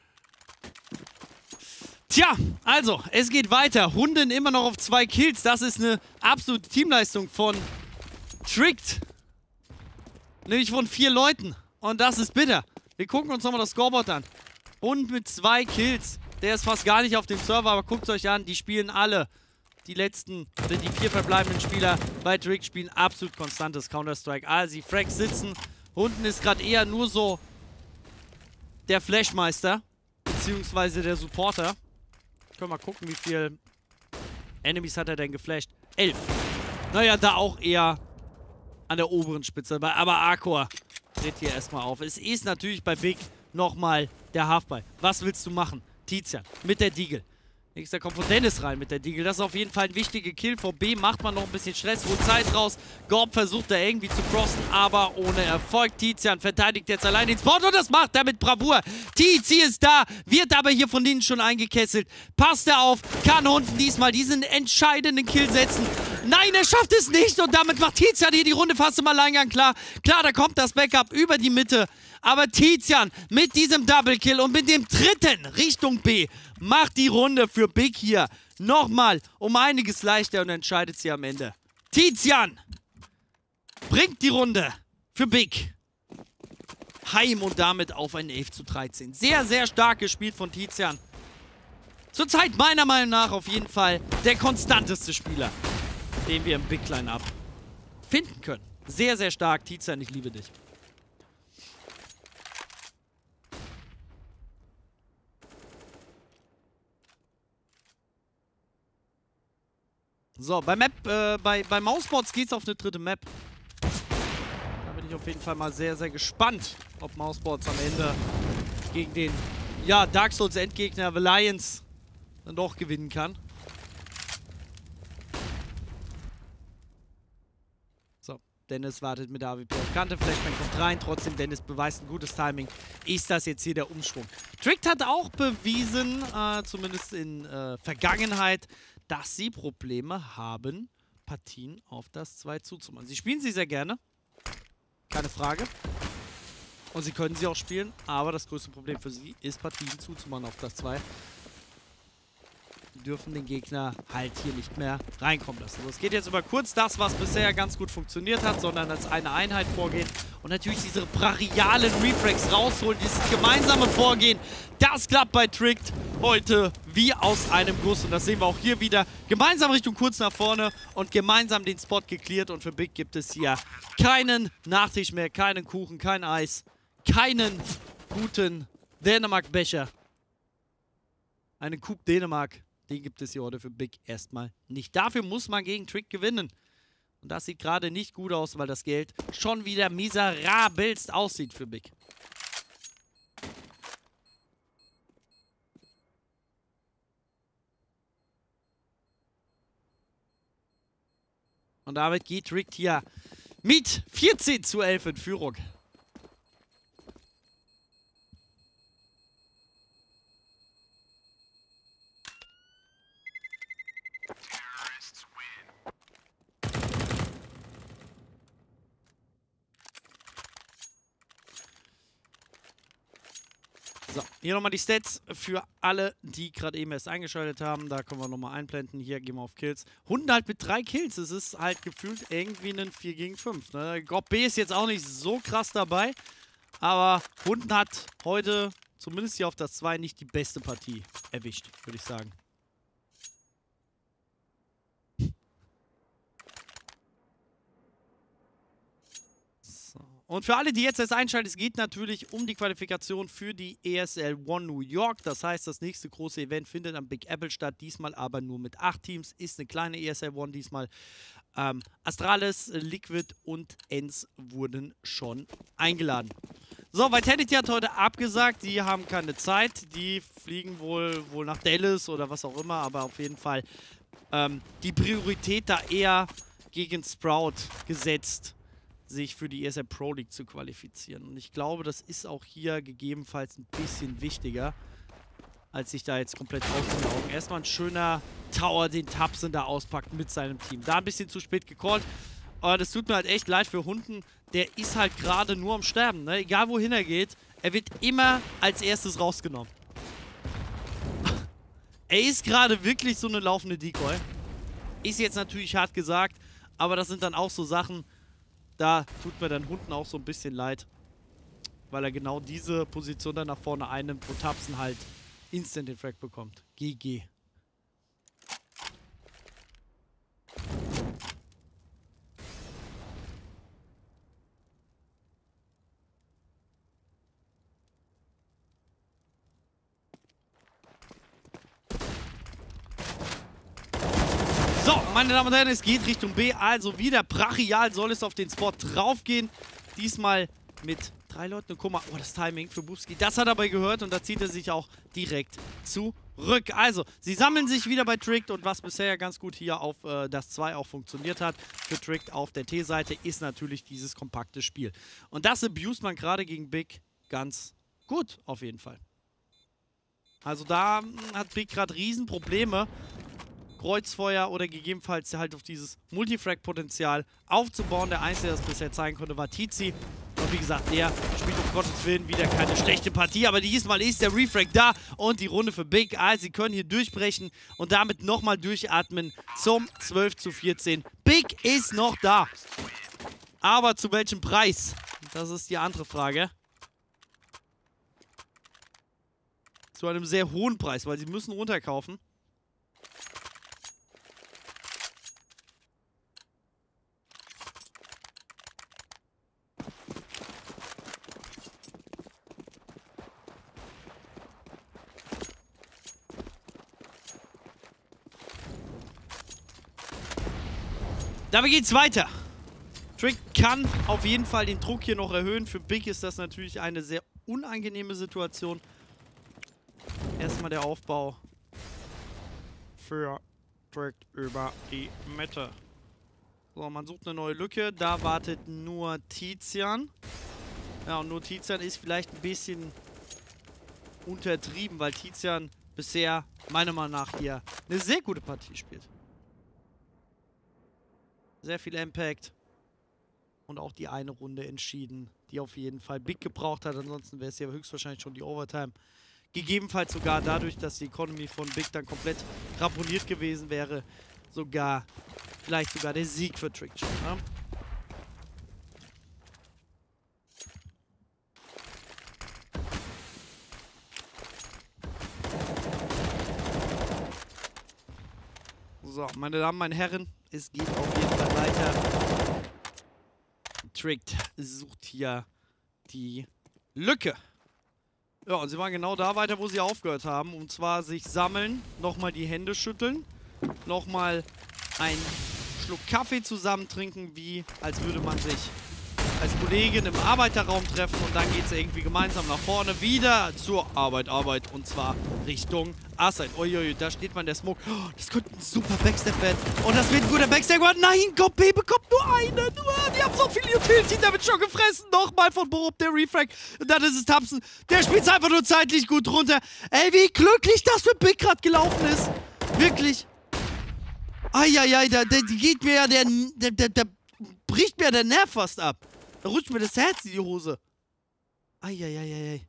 Tja, also, es geht weiter. Hunden immer noch auf 2 Kills. Das ist eine absolute Teamleistung von Tricked. Nämlich von 4 Leuten. Und das ist bitter. Wir gucken uns nochmal das Scoreboard an. Und mit 2 Kills. Der ist fast gar nicht auf dem Server, aber guckt es euch an. Die spielen alle. Die letzten, oder die 4 verbleibenden Spieler bei Trick spielen absolut konstantes Counter-Strike. Also die Frags sitzen. Unten ist gerade eher nur so der Flashmeister. Beziehungsweise der Supporter. Können wir mal gucken, wie viel Enemies hat er denn geflasht. 11. Naja, da auch eher an der oberen Spitze. Aber Arcor tritt hier erstmal auf. Es ist natürlich bei Big nochmal der Halfball. Was willst du machen? Tizian mit der Deagle. Nächster kommt von Dennis rein mit der Deagle. Das ist auf jeden Fall ein wichtiger Kill. Vor B macht man noch ein bisschen Stress. Holt Zeit raus. Gorb versucht da irgendwie zu crossen, aber ohne Erfolg. Tizian verteidigt jetzt allein den Spot und das macht er mit Bravour. Tizi ist da, wird aber hier von denen schon eingekesselt. Passt er auf, kann Hunden diesmal diesen entscheidenden Kill setzen. Nein, er schafft es nicht und damit macht Tizian hier die Runde fast im Alleingang klar. Klar, da kommt das Backup über die Mitte. Aber Tizian mit diesem Double Kill und mit dem dritten Richtung B macht die Runde für Big hier nochmal um einiges leichter und entscheidet sie am Ende. Tizian bringt die Runde für Big heim und damit auf ein 11:13. Sehr, sehr stark gespielt von Tizian. Zurzeit meiner Meinung nach auf jeden Fall der konstanteste Spieler, den wir im Big Line-Up finden können. Sehr, sehr stark. Tizian, ich liebe dich. So, bei Mousebots geht's auf eine dritte Map. Da bin ich auf jeden Fall mal sehr, sehr gespannt, ob Mousebots am Ende gegen den, ja, Dark Souls Endgegner Valiance dann doch gewinnen kann. So, Dennis wartet mit der AWP auf Kante, Flashbang kommt rein, trotzdem Dennis beweist ein gutes Timing. Ist das jetzt hier der Umschwung? Tricked hat auch bewiesen, zumindest in Vergangenheit, dass sie Probleme haben, Partien auf das 2 zuzumachen. Sie spielen sie sehr gerne. Keine Frage. Und sie können sie auch spielen, aber das größte Problem für sie ist, Partien zuzumachen auf das 2. dürfen den Gegner halt hier nicht mehr reinkommen lassen. Also es geht jetzt über kurz das, was bisher ganz gut funktioniert hat, sondern als eine Einheit vorgehen und natürlich diese brachialen Refrags rausholen, dieses gemeinsame Vorgehen, das klappt bei Tricked heute wie aus einem Guss und das sehen wir auch hier wieder. Gemeinsam Richtung kurz nach vorne und gemeinsam den Spot gecleart und für Big gibt es hier keinen Nachtisch mehr, keinen Kuchen, kein Eis, keinen guten Dänemark-Becher. Einen Coup Dänemark, den gibt es hier heute für Big erstmal nicht. Dafür muss man gegen Trick gewinnen. Und das sieht gerade nicht gut aus, weil das Geld schon wieder miserabelst aussieht für Big. Und damit geht Trick hier mit 14:11 in Führung. So, hier nochmal die Stats für alle, die gerade eben erst eingeschaltet haben. Da können wir nochmal einblenden. Hier gehen wir auf Kills. Hunden halt mit 3 Kills. Es ist halt gefühlt irgendwie ein 4 gegen 5. Ne? Gob B ist jetzt auch nicht so krass dabei. Aber Hunden hat heute, zumindest hier auf das 2, nicht die beste Partie erwischt, würde ich sagen. Und für alle, die jetzt erst einschalten, es geht natürlich um die Qualifikation für die ESL One New York. Das heißt, das nächste große Event findet am Big Apple statt. Diesmal aber nur mit 8 Teams. Ist eine kleine ESL One diesmal. Astralis, Liquid und ENCE wurden schon eingeladen. So, Vitality hat heute abgesagt. Die haben keine Zeit. Die fliegen wohl nach Dallas oder was auch immer. Aber auf jeden Fall die Priorität da eher gegen Sprout gesetzt, sich für die ESL Pro League zu qualifizieren. Und ich glaube, das ist auch hier gegebenenfalls ein bisschen wichtiger, als sich da jetzt komplett rauszulaufen. Erstmal ein schöner Tower, den Tabsen da auspackt mit seinem Team. Da ein bisschen zu spät gecallt. Aber das tut mir halt echt leid für Hunden. Der ist halt gerade nur am Sterben. Ne? Egal wohin er geht, er wird immer als erstes rausgenommen. Er ist gerade wirklich so eine laufende Decoy. Ist jetzt natürlich hart gesagt, aber das sind dann auch so Sachen, da tut mir dann Hunden auch so ein bisschen leid, weil er genau diese Position dann nach vorne einnimmt, wo Tabsen halt instant den Frag bekommt. GG. So, meine Damen und Herren, es geht Richtung B. Also wieder brachial soll es auf den Spot draufgehen. Diesmal mit 3 Leuten. Und guck mal, oh, das Timing für Bubski. Das hat er aber gehört und da zieht er sich auch direkt zurück. Also, sie sammeln sich wieder bei Tricked und was bisher ja ganz gut hier auf das 2 auch funktioniert hat für Tricked auf der T-Seite, ist natürlich dieses kompakte Spiel. Und das abused man gerade gegen Big ganz gut, auf jeden Fall. Also da hat Big gerade Riesenprobleme, Kreuzfeuer oder gegebenenfalls halt auf dieses Multifrag-Potenzial aufzubauen. Der Einzige, der das bisher zeigen konnte, war Tizi. Und wie gesagt, der spielt um Gottes Willen wieder keine schlechte Partie. Aber diesmal ist der Refrag da und die Runde für Big. Also sie können hier durchbrechen und damit nochmal durchatmen zum 12:14. Big ist noch da. Aber zu welchem Preis? Das ist die andere Frage. Zu einem sehr hohen Preis, weil sie müssen runterkaufen. Dabei geht's weiter. Trick kann auf jeden Fall den Druck hier noch erhöhen. Für Big ist das natürlich eine sehr unangenehme Situation. Erstmal der Aufbau für Trick über die Mitte. So, man sucht eine neue Lücke. Da wartet nur Tizian. Ja, und nur Tizian ist vielleicht ein bisschen untertrieben, weil Tizian bisher meiner Meinung nach hier eine sehr gute Partie spielt. Sehr viel Impact. Und auch die eine Runde entschieden, die auf jeden Fall Big gebraucht hat. Ansonsten wäre es ja höchstwahrscheinlich schon die Overtime gegebenenfalls sogar dadurch, dass die Economy von Big dann komplett ramponiert gewesen wäre, vielleicht sogar der Sieg für Trickshot. Ne? So, meine Damen, meine Herren, es geht auf jeden Fall weiter. Tricked sucht hier die Lücke. Ja, und sie waren genau da weiter, wo sie aufgehört haben. Und zwar sich sammeln, nochmal die Hände schütteln, nochmal einen Schluck Kaffee zusammen trinken, wie als würde man sich als Kollegin im Arbeiterraum treffen. Und dann geht es irgendwie gemeinsam nach vorne wieder zur Arbeit. Und zwar Richtung A-Side. Uiui, da steht man der Smoke. Oh, das könnte ein super Backstep werden. Und das wird ein guter Backstep. Nein, Gott, B bekommt nur einen. Wir haben so viele Utility damit schon gefressen. Nochmal von Borup, der Refrag. Und dann ist es Thompson. Der spielt es einfach nur zeitlich gut runter. Ey, wie glücklich das für Big gerade gelaufen ist. Wirklich. Eieiei, da geht mir ja der bricht mir der Nerv fast ab. Da rutscht mir das Herz in die Hose. Eieiei.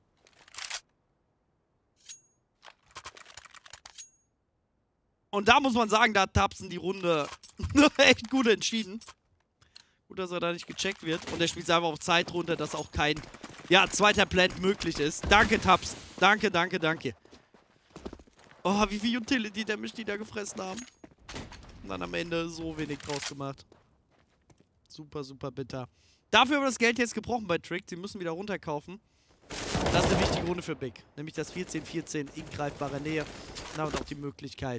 Und da muss man sagen, da hat Thompson die Runde echt gut entschieden. Gut, dass er da nicht gecheckt wird. Und er spielt einfach auf Zeit runter, dass auch kein, zweiter Plant möglich ist. Danke, Thompson. Danke. Oh, wie viel Utility Damage die da gefressen haben. Und dann am Ende so wenig draus gemacht. Super, super bitter. Dafür haben wir das Geld jetzt gebrochen bei Trick. Sie müssen wieder runterkaufen. Das ist eine wichtige Runde für Big. Nämlich das 14-14 in greifbarer Nähe. Und damit auch die Möglichkeit,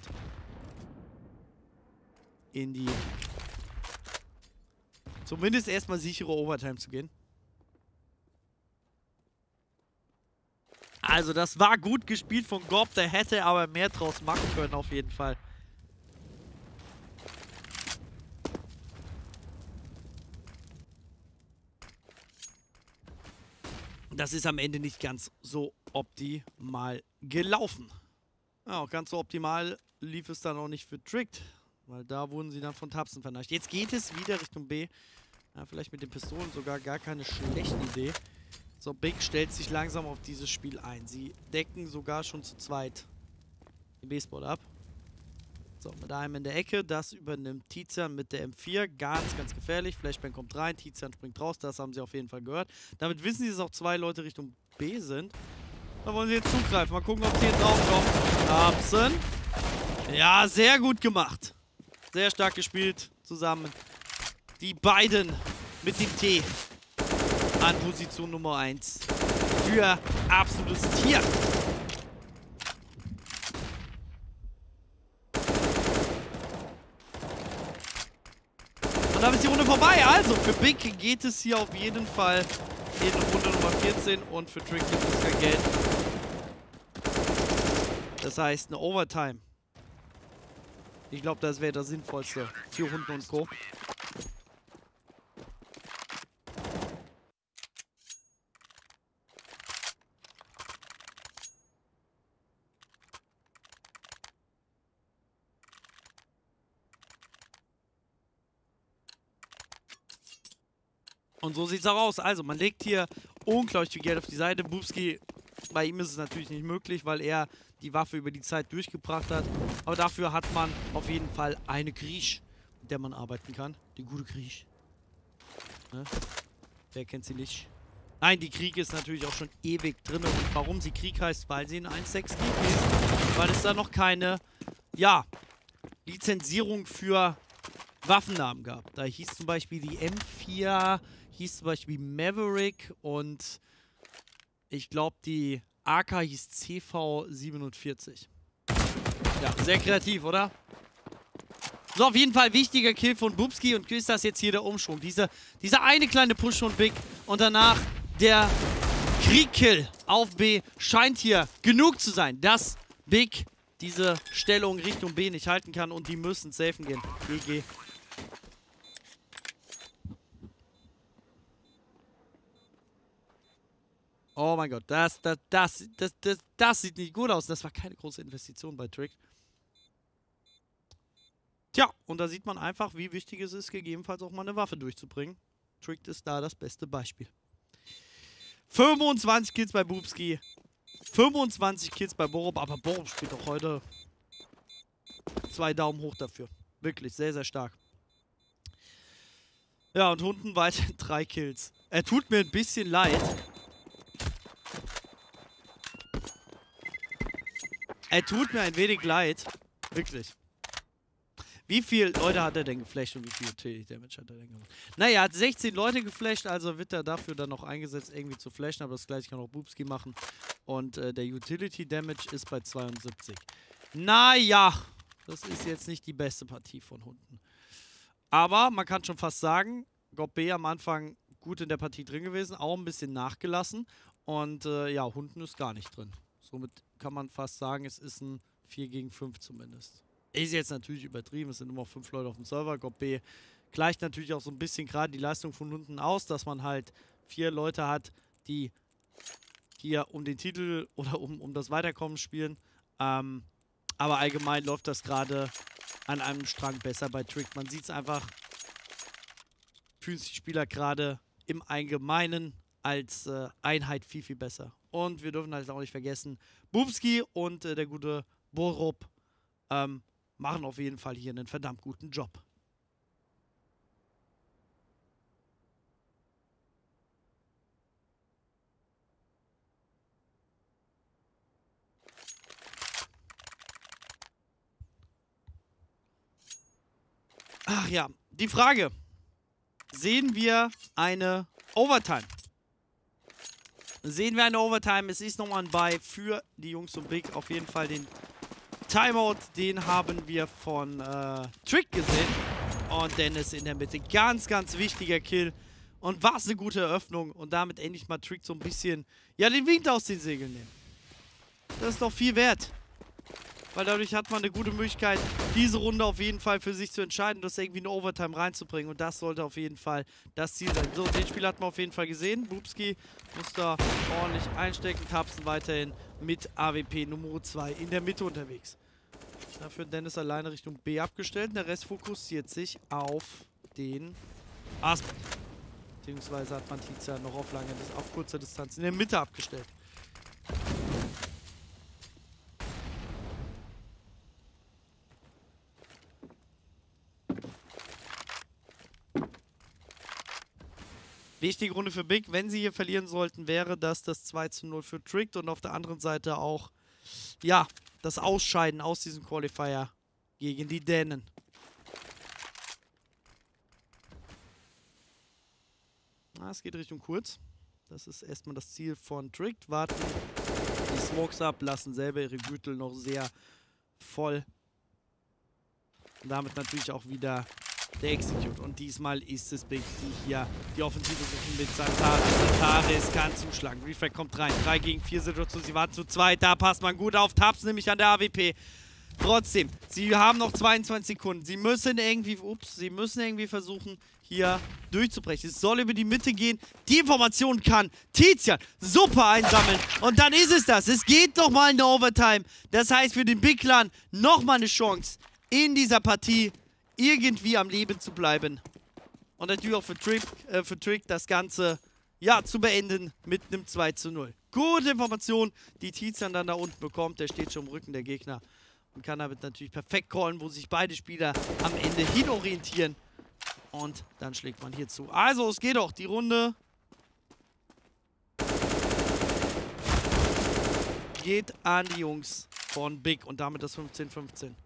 in die zumindest erstmal sichere Overtime zu gehen. Also das war gut gespielt von Gorb. Der hätte aber mehr draus machen können auf jeden Fall. Das ist am Ende nicht ganz so optimal gelaufen. Ja, auch ganz so optimal lief es dann auch nicht für Tricked. Weil da wurden sie dann von Thompson vernascht. Jetzt geht es wieder Richtung B. Ja, vielleicht mit den Pistolen sogar gar keine schlechte Idee. So, Big stellt sich langsam auf dieses Spiel ein. Sie decken sogar schon zu zweit den B-Spot ab. So, mit einem in der Ecke. Das übernimmt Tizian mit der M4. Ganz, ganz gefährlich. Flashbang kommt rein. Tizian springt raus. Das haben sie auf jeden Fall gehört. Damit wissen sie, dass auch zwei Leute Richtung B sind. Da wollen sie jetzt zugreifen. Mal gucken, ob sie hier drauf kommen. Thompson. Ja, sehr gut gemacht. Sehr stark gespielt zusammen. Die beiden mit dem T an Position Nummer 1. Für absolutes Tier. Und damit ist die Runde vorbei. Also für Big geht es hier auf jeden Fall in Runde Nummer 14 und für Trick gibt es kein Geld. Das heißt eine Overtime. Ich glaube, das wäre das Sinnvollste für Hunden und Co. Und so sieht es auch aus. Also, man legt hier unglaublich viel Geld auf die Seite. Bubski, bei ihm ist es natürlich nicht möglich, weil er die Waffe über die Zeit durchgebracht hat. Aber dafür hat man auf jeden Fall eine Kriech, mit der man arbeiten kann. Die gute Kriech. Ne? Wer kennt sie nicht? Nein, die Krieg ist natürlich auch schon ewig drin. Und warum sie Krieg heißt? Weil sie in 1.6 Krieg ist. Weil es da noch keine, Lizenzierung für Waffennamen gab. Da hieß zum Beispiel die M4, hieß zum Beispiel Maverick und ich glaube die AK hieß CV47. Ja, sehr kreativ, oder? So, auf jeden Fall wichtiger Kill von Bubski und ist das jetzt hier der Umschwung. Dieser eine kleine Push von Big und danach der Krieg-Kill auf B scheint hier genug zu sein, dass Big diese Stellung Richtung B nicht halten kann und die müssen safen gehen. GG. Oh mein Gott, das sieht nicht gut aus. Das war keine große Investition bei Trick. Tja, und da sieht man einfach, wie wichtig es ist, gegebenenfalls auch mal eine Waffe durchzubringen. Trick ist da das beste Beispiel. 25 Kills bei Bubski. 25 Kills bei Borup, aber Borup spielt auch heute 2 Daumen hoch dafür. Wirklich, sehr, sehr stark. Ja, und Hunden weiterhin 3 Kills. Er tut mir ein bisschen leid. Er tut mir ein wenig leid. Wirklich. Wie viele Leute hat er denn geflasht und wie viel Utility Damage hat er denn gemacht? Naja, er hat 16 Leute geflasht, also wird er dafür dann noch eingesetzt, irgendwie zu flashen, aber das gleiche kann auch Boopski machen. Und der Utility Damage ist bei 72. Naja, das ist jetzt nicht die beste Partie von Hunden. Aber man kann schon fast sagen, Gob B am Anfang gut in der Partie drin gewesen, auch ein bisschen nachgelassen. Und ja, Hunden ist gar nicht drin. Somit kann man fast sagen, es ist ein 4 gegen 5 zumindest. Ist jetzt natürlich übertrieben, es sind immer 5 Leute auf dem Server. Gob B gleicht natürlich auch so ein bisschen gerade die Leistung von Hunden aus, dass man halt 4 Leute hat, die hier um den Titel oder um das Weiterkommen spielen. Aber allgemein läuft das gerade an einem Strang besser bei Trick. Man sieht es einfach, fühlen sich die Spieler gerade im Allgemeinen als Einheit viel, viel besser. Und wir dürfen halt auch nicht vergessen, Boopski und der gute Borup machen auf jeden Fall hier einen verdammt guten Job. Ach ja, die Frage. Sehen wir eine Overtime? Sehen wir eine Overtime? Es ist nochmal ein Buy für die Jungs und Big. Auf jeden Fall den Timeout, den haben wir von Trick gesehen. Und Dennis in der Mitte. Ganz, ganz wichtiger Kill. Und was eine gute Eröffnung. Und damit endlich mal Trick so ein bisschen, ja, den Wind aus den Segeln nehmen. Das ist doch viel wert. Weil dadurch hat man eine gute Möglichkeit, diese Runde auf jeden Fall für sich zu entscheiden, das irgendwie in Overtime reinzubringen. Und das sollte auf jeden Fall das Ziel sein. So, den Spiel hat man auf jeden Fall gesehen. Boopski muss da ordentlich einstecken. Tapsen weiterhin mit AWP Nummer 2 in der Mitte unterwegs. Dafür Dennis alleine Richtung B abgestellt. Der Rest fokussiert sich auf den Aspen. Beziehungsweise hat man Tizia noch auf kurzer Distanz in der Mitte abgestellt. Wichtige Runde für Big, wenn sie hier verlieren sollten, wäre das 2:0 für Trick und auf der anderen Seite auch, ja, das Ausscheiden aus diesem Qualifier gegen die Dänen. Es geht Richtung kurz. Das ist erstmal das Ziel von Trick. Warten die Smokes ab, lassen selber ihre Gürtel noch sehr voll. Und damit natürlich auch wieder der Execute. Und diesmal ist es Big, die hier die Offensive suchen mit Santaris. Santaris kann zuschlagen. Refract kommt rein. 3 gegen 4 Situation. Sie warten zu zweit. Da passt man gut auf. Taps nämlich an der AWP. Trotzdem, sie haben noch 22 Sekunden. Sie müssen irgendwie versuchen, hier durchzubrechen. Es soll über die Mitte gehen. Die Information kann Tizian super einsammeln. Und dann ist es das. Es geht nochmal in der Overtime. Das heißt für den Big Clan nochmal eine Chance, in dieser Partie irgendwie am Leben zu bleiben. Und natürlich auch für Trick das Ganze, ja, zu beenden mit einem 2:0. Gute Information, die Tizian dann da unten bekommt. Der steht schon im Rücken der Gegner. Und kann damit natürlich perfekt callen, wo sich beide Spieler am Ende hin orientieren. Und dann schlägt man hier zu. Also, es geht doch. Die Runde geht an die Jungs von Big. Und damit das 15:15.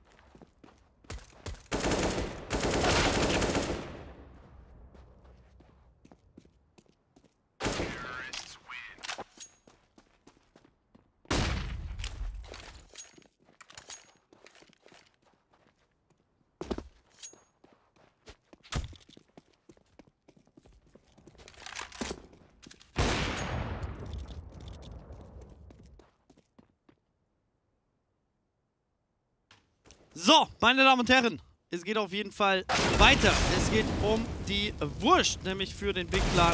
So, meine Damen und Herren, es geht auf jeden Fall weiter. Es geht um die Wurst, nämlich für den Big Clan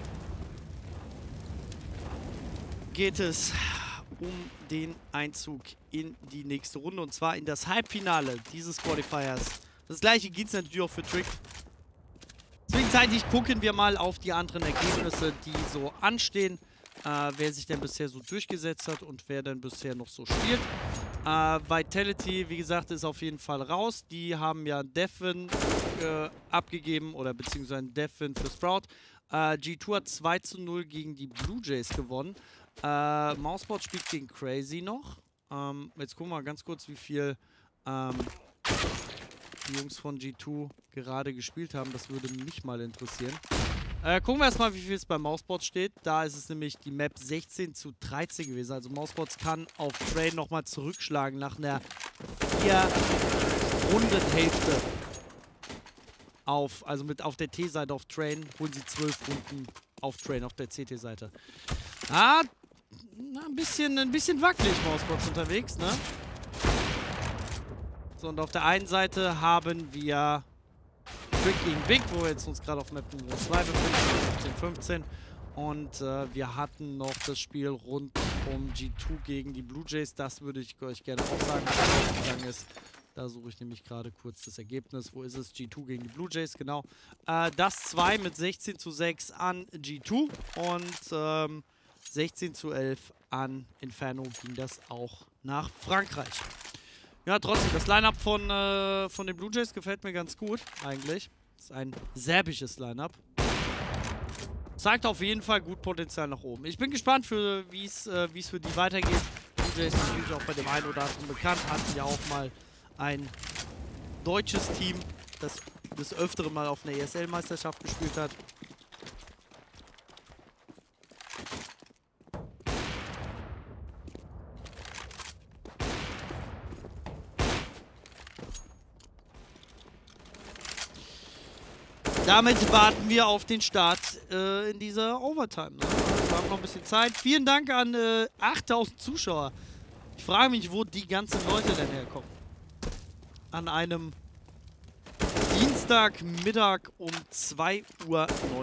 geht es um den Einzug in die nächste Runde und zwar in das Halbfinale dieses Qualifiers. Das gleiche geht es natürlich auch für Trick. Zwischenzeitlich gucken wir mal auf die anderen Ergebnisse, die so anstehen. wer sich denn bisher so durchgesetzt hat und wer denn bisher noch so spielt. Vitality, wie gesagt, ist auf jeden Fall raus. Die haben ja Devin abgegeben oder beziehungsweise Devin für Sprout. G2 hat 2:0 gegen die Blue Jays gewonnen. Mouseboard spielt gegen Crazy noch. Jetzt gucken wir mal ganz kurz, wie viel die Jungs von G2 gerade gespielt haben. Das würde mich mal interessieren. Gucken wir erstmal, wie viel es bei Mouseboards steht. Da ist es nämlich die Map 16:13 gewesen. Also Mouseboards kann auf Train nochmal zurückschlagen nach einer 4-Runden-Hälfte. Also auf der T-Seite auf Train holen sie 12 Runden auf Train auf der CT-Seite. Ein bisschen wackelig Mouseboards unterwegs, ne? So, und auf der einen Seite haben wir Brick gegen Big, wo wir jetzt uns gerade auf Map Nummer 2 befinden, 15. Und wir hatten noch das Spiel rund um G2 gegen die Blue Jays. Das würde ich euch gerne auch sagen, was gegangen ist. Da suche ich nämlich gerade kurz das Ergebnis. Wo ist es? G2 gegen die Blue Jays, genau. Das 2 mit 16:6 an G2 und 16:11 an Inferno ging das auch nach Frankreich. Ja, trotzdem, das Line-Up von den Blue Jays gefällt mir ganz gut, eigentlich. Das ist ein serbisches Line-Up. Zeigt auf jeden Fall gut Potenzial nach oben. Ich bin gespannt, wie es für die weitergeht. Blue Jays ist natürlich auch bei dem einen oder anderen bekannt. Hatten ja auch mal ein deutsches Team, das des Öfteren mal auf einer ESL-Meisterschaft gespielt hat. Damit warten wir auf den Start in dieser Overtime. Ne? Wir haben noch ein bisschen Zeit. Vielen Dank an 8000 Zuschauer. Ich frage mich, wo die ganzen Leute denn herkommen. An einem Dienstagmittag um 2:39 Uhr.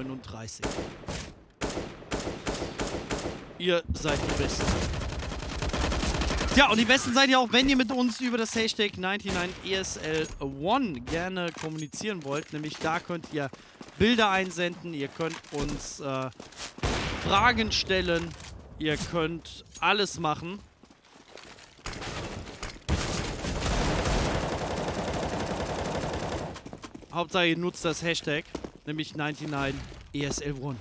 Ihr seid die Besten. Ja, und die Besten seid ihr auch, wenn ihr mit uns über das Hashtag 99ESL1 gerne kommunizieren wollt. Nämlich da könnt ihr Bilder einsenden, ihr könnt uns Fragen stellen, ihr könnt alles machen. Hauptsache ihr nutzt das Hashtag, nämlich 99ESL1. Und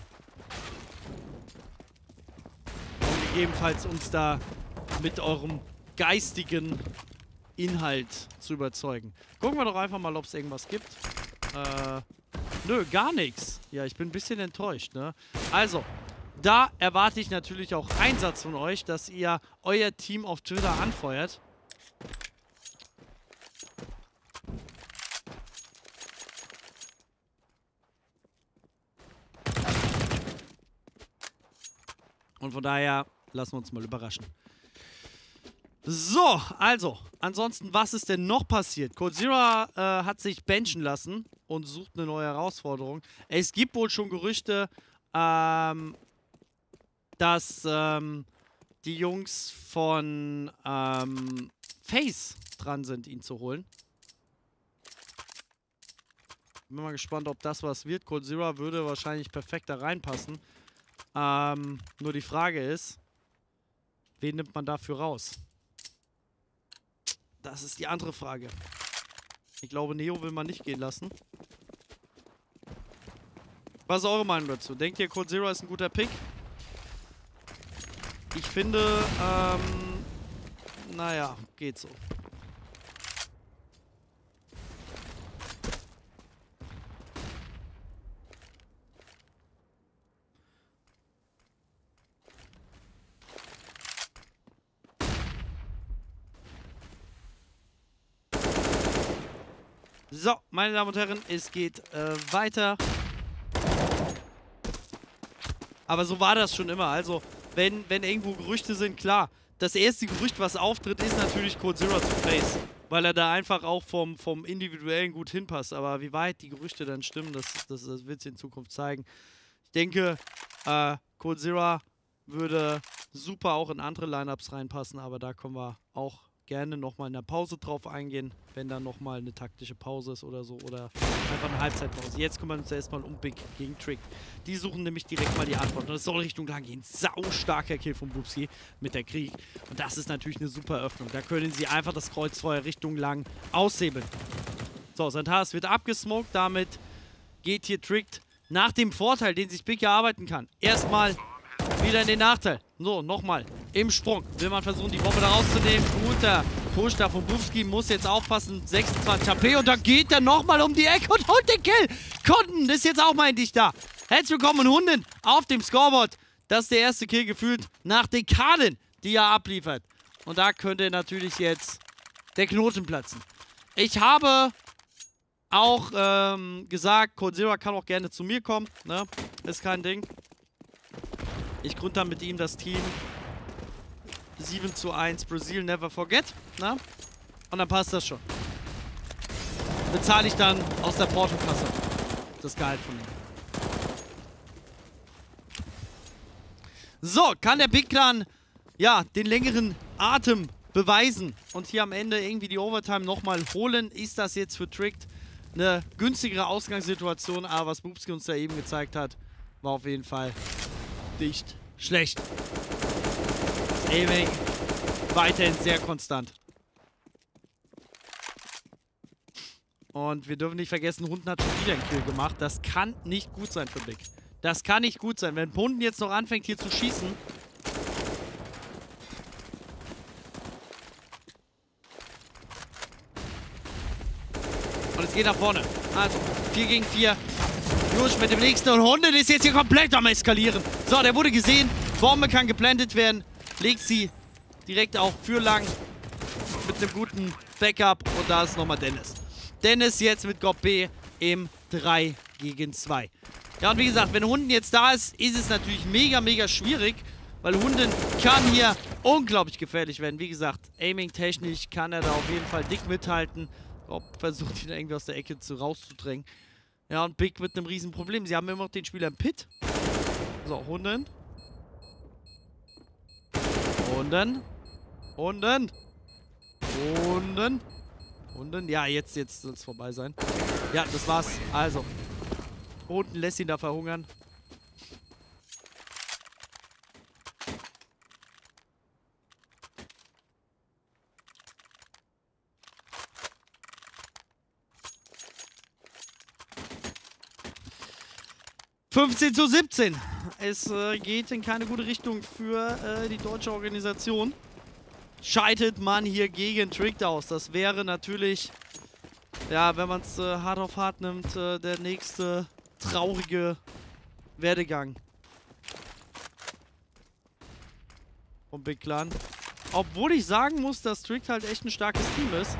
gegebenenfalls uns da mit eurem geistigen Inhalt zu überzeugen. Gucken wir doch einfach mal, ob es irgendwas gibt. Nö, gar nichts. Ja, ich bin ein bisschen enttäuscht, ne? Also, da erwarte ich natürlich auch Einsatz von euch, dass ihr euer Team auf Twitter anfeuert. Und von daher lassen wir uns mal überraschen. So, also, ansonsten, was ist denn noch passiert? Coldzera hat sich benchen lassen und sucht eine neue Herausforderung. Es gibt wohl schon Gerüchte, dass die Jungs von FaZe dran sind, ihn zu holen. Bin mal gespannt, ob das was wird. Coldzera würde wahrscheinlich perfekt da reinpassen. Nur die Frage ist, wen nimmt man dafür raus? Das ist die andere Frage. Ich glaube, Neo will man nicht gehen lassen. Was ist eure Meinung dazu? Denkt ihr, Coldzera ist ein guter Pick? Ich finde, naja, geht so. So, meine Damen und Herren, es geht weiter. Aber so war das schon immer. Also, wenn irgendwo Gerüchte sind, klar. Das erste Gerücht, was auftritt, ist natürlich Coldzera zu FaZe. Weil er da einfach auch vom Individuellen gut hinpasst. Aber wie weit die Gerüchte dann stimmen, das wird sich in Zukunft zeigen. Ich denke, Coldzera würde super auch in andere Lineups reinpassen. Aber da kommen wir auch gerne nochmal in der Pause drauf eingehen, wenn dann nochmal eine taktische Pause ist oder so. Oder einfach eine Halbzeitpause. Jetzt kümmern wir uns erstmal um Big gegen Trick. Die suchen nämlich direkt mal die Antwort. Und das soll Richtung lang gehen. Saustarker Kill von Bubsy mit der Krieg. Und das ist natürlich eine super Öffnung. Da können sie einfach das Kreuzfeuer Richtung lang aushebeln. So, Santaris wird abgesmoked. Damit geht hier Trick nach dem Vorteil, den sich Big erarbeiten kann. Erstmal wieder in den Nachteil. So, nochmal. Im Sprung will man versuchen, die Bombe da rauszunehmen. Guter Push da von Bubsky. Muss jetzt aufpassen. 26 HP. Und dann geht er nochmal um die Ecke und holt den Kill. Kunden ist jetzt auch mal endlich da. Herzlich willkommen, Hunden, auf dem Scoreboard. Das ist der erste Kill gefühlt nach Dekaden, die er abliefert. Und da könnte natürlich jetzt der Knoten platzen. Ich habe auch gesagt, Cold Zero kann auch gerne zu mir kommen. Ne? Ist kein Ding. Ich gründe dann mit ihm das Team 7:1 Brazil Never Forget. Na? Und dann passt das schon. Bezahle ich dann aus der Portokasse das Gehalt von ihm. So, kann der Big Clan ja den längeren Atem beweisen und hier am Ende irgendwie die Overtime nochmal holen? Ist das jetzt für Trick eine günstigere Ausgangssituation? Aber was Bubsky uns da eben gezeigt hat, war auf jeden Fall nicht schlecht. Das Aiming weiterhin sehr konstant. Und wir dürfen nicht vergessen, Hunden hat schon wieder einen Kill gemacht. Das kann nicht gut sein für Big. Das kann nicht gut sein. Wenn Hunden jetzt noch anfängt hier zu schießen. Und es geht nach vorne. Also 4 gegen 4. Jusch mit dem nächsten und Hunden ist jetzt hier komplett am Eskalieren. So, der wurde gesehen. Bombe kann geblendet werden. Legt sie direkt auch für lang. Mit einem guten Backup. Und da ist nochmal Dennis. Dennis jetzt mit Gob B im 3 gegen 2. Ja, und wie gesagt, wenn Hunden jetzt da ist, ist es natürlich mega, mega schwierig. Weil Hunden kann hier unglaublich gefährlich werden. Wie gesagt, aiming-technisch kann er da auf jeden Fall dick mithalten. Gob versucht ihn irgendwie aus der Ecke rauszudrängen. Ja, und Big mit einem riesen Problem. Sie haben immer noch den Spieler im Pit. So, Hunden. Hunden. Hunden. Hunden. Hunden. Ja, jetzt soll es vorbei sein. Ja, das war's. Also. Hunden lässt ihn da verhungern. (15:17). Es geht in keine gute Richtung für die deutsche Organisation. Scheidet man hier gegen Tricked aus. Das wäre natürlich, ja, wenn man es hart auf hart nimmt, der nächste traurige Werdegang vom Big Clan. Obwohl ich sagen muss, dass Tricked halt echt ein starkes Team ist.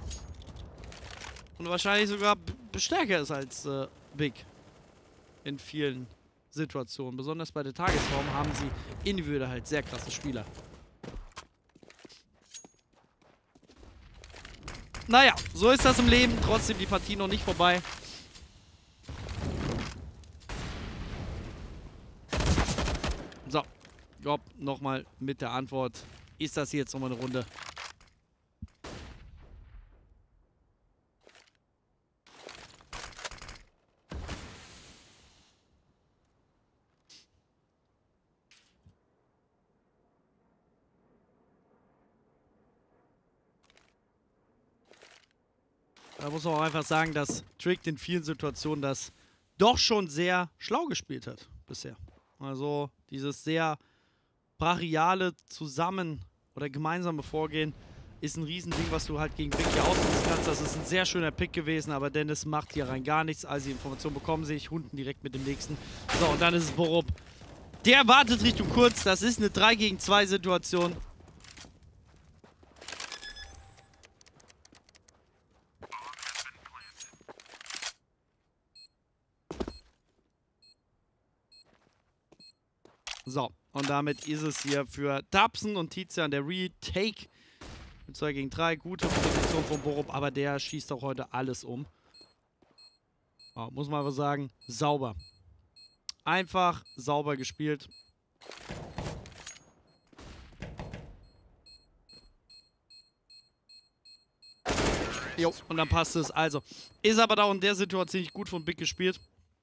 Und wahrscheinlich sogar stärker ist als Big. In vielen Situationen. Besonders bei der Tagesform haben sie individuell halt sehr krasse Spieler. Naja, so ist das im Leben. Trotzdem die Partie noch nicht vorbei. So, Gob nochmal mit der Antwort. Ist das jetzt nochmal eine Runde? Da muss man auch einfach sagen, dass Trick in vielen Situationen das doch schon sehr schlau gespielt hat bisher. Also dieses sehr brachiale Zusammen- oder gemeinsame Vorgehen ist ein Riesending, was du halt gegen Big hier ausnutzen kannst. Das ist ein sehr schöner Pick gewesen, aber Dennis macht hier rein gar nichts. Also die Information bekommen sich, Hunden direkt mit dem nächsten. So, und dann ist es Borup. Der wartet Richtung kurz. Das ist eine 3 gegen 2 Situation. So, und damit ist es hier für Dabson und Tizian der Retake. Mit 2 gegen 3, gute Position von Borup, aber der schießt auch heute alles um. Oh, muss man aber sagen, sauber. Einfach sauber gespielt. Jo, und dann passt es. Also, ist aber da in der Situation nicht gut von Big gespielt.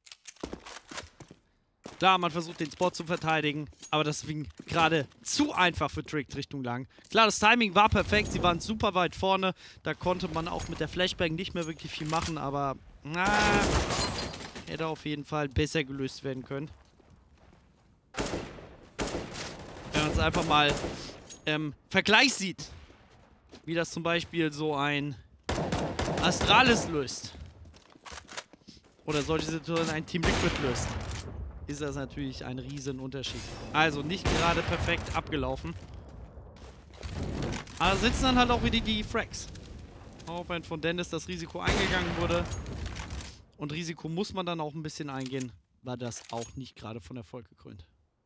Klar, man versucht den Spot zu verteidigen, aber das ging gerade zu einfach für Tricked Richtung lang. Klar, das Timing war perfekt, sie waren super weit vorne. Da konnte man auch mit der Flashbang nicht mehr wirklich viel machen, aber hätte auf jeden Fall besser gelöst werden können. Wenn man es einfach mal Vergleich sieht, wie das zum Beispiel so ein Astralis löst. Oder solche Situationen ein Team Liquid löst. Ist das natürlich ein Riesenunterschied. Also nicht gerade perfekt abgelaufen. Aber sitzen dann halt auch wieder die Frags. Auch wenn von Dennis das Risiko eingegangen wurde. Und Risiko muss man dann auch ein bisschen eingehen, war das auch nicht gerade von Erfolg gekrönt.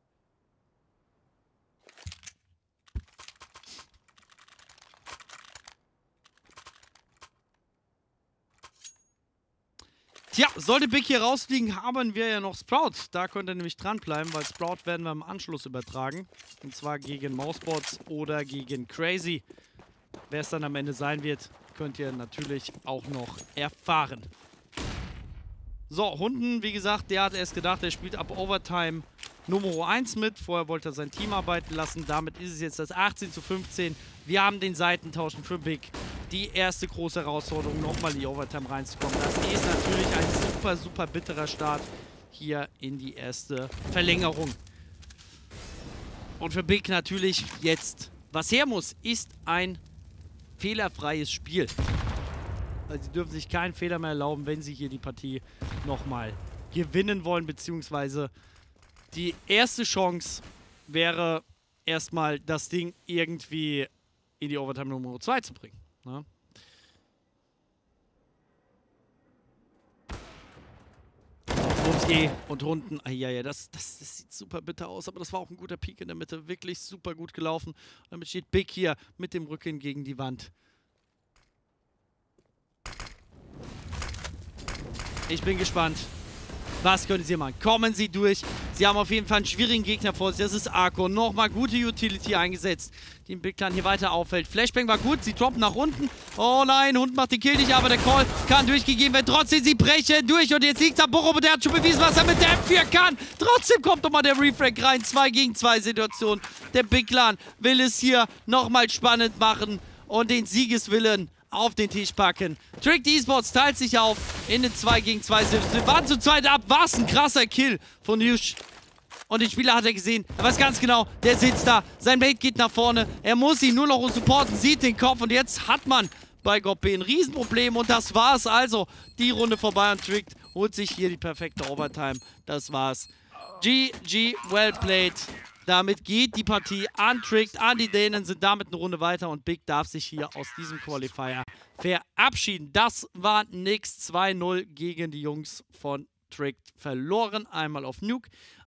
Tja, sollte Big hier rausfliegen, haben wir ja noch Sprout. Da könnt ihr nämlich dranbleiben, weil Sprout werden wir im Anschluss übertragen. Und zwar gegen Mousebots oder gegen Crazy. Wer es dann am Ende sein wird, könnt ihr natürlich auch noch erfahren. So, Hunden, wie gesagt, der hat erst gedacht, er spielt ab Overtime Nummer 1 mit. Vorher wollte er sein Team arbeiten lassen. Damit ist es jetzt das 18:15. Wir haben den Seitentauschen für Big. Die erste große Herausforderung, nochmal in die Overtime reinzukommen. Das ist natürlich ein super, super bitterer Start hier in die erste Verlängerung. Und für Big natürlich jetzt, was her muss, ist ein fehlerfreies Spiel. Also sie dürfen sich keinen Fehler mehr erlauben, wenn sie hier die Partie nochmal gewinnen wollen, beziehungsweise die erste Chance wäre erstmal das Ding irgendwie in die Overtime Nummer 2 zu bringen. Na? Und Hunden. Ja, das sieht super bitter aus, aber das war auch ein guter Peak in der Mitte. Wirklich super gut gelaufen. Und damit steht Big hier mit dem Rücken gegen die Wand. Ich bin gespannt. Was können sie machen? Kommen sie durch. Sie haben auf jeden Fall einen schwierigen Gegner vor sich. Das ist Arco. Nochmal gute Utility eingesetzt, die im Big Clan hier weiter auffällt. Flashbang war gut. Sie droppen nach unten. Oh nein, Hund macht den Kill nicht, aber der Call kann durchgegeben werden. Trotzdem, sie brechen durch. Und jetzt liegt Saburo, aber der hat schon bewiesen, was er mit der M4 kann. Trotzdem kommt nochmal der Refrag rein. 2 gegen 2 Situation. Der Big Clan will es hier nochmal spannend machen und den Siegeswillen auf den Tisch packen. Tricked Esports teilt sich auf in den 2 gegen 2. Sie waren zu zweit ab. Was ein krasser Kill von Yush. Und den Spieler hat er gesehen. Er weiß ganz genau, der sitzt da. Sein Mate geht nach vorne. Er muss ihn nur noch supporten, sieht den Kopf. Und jetzt hat man bei GOP ein Riesenproblem. Und das war's also. Die Runde vorbei und Tricked holt sich hier die perfekte Overtime. Das war's. GG, well played. Damit geht die Partie an Tricked, an die Dänen, sind damit eine Runde weiter und Big darf sich hier aus diesem Qualifier verabschieden. Das war nix. 2-0 gegen die Jungs von Tricked verloren. Einmal auf Nuke,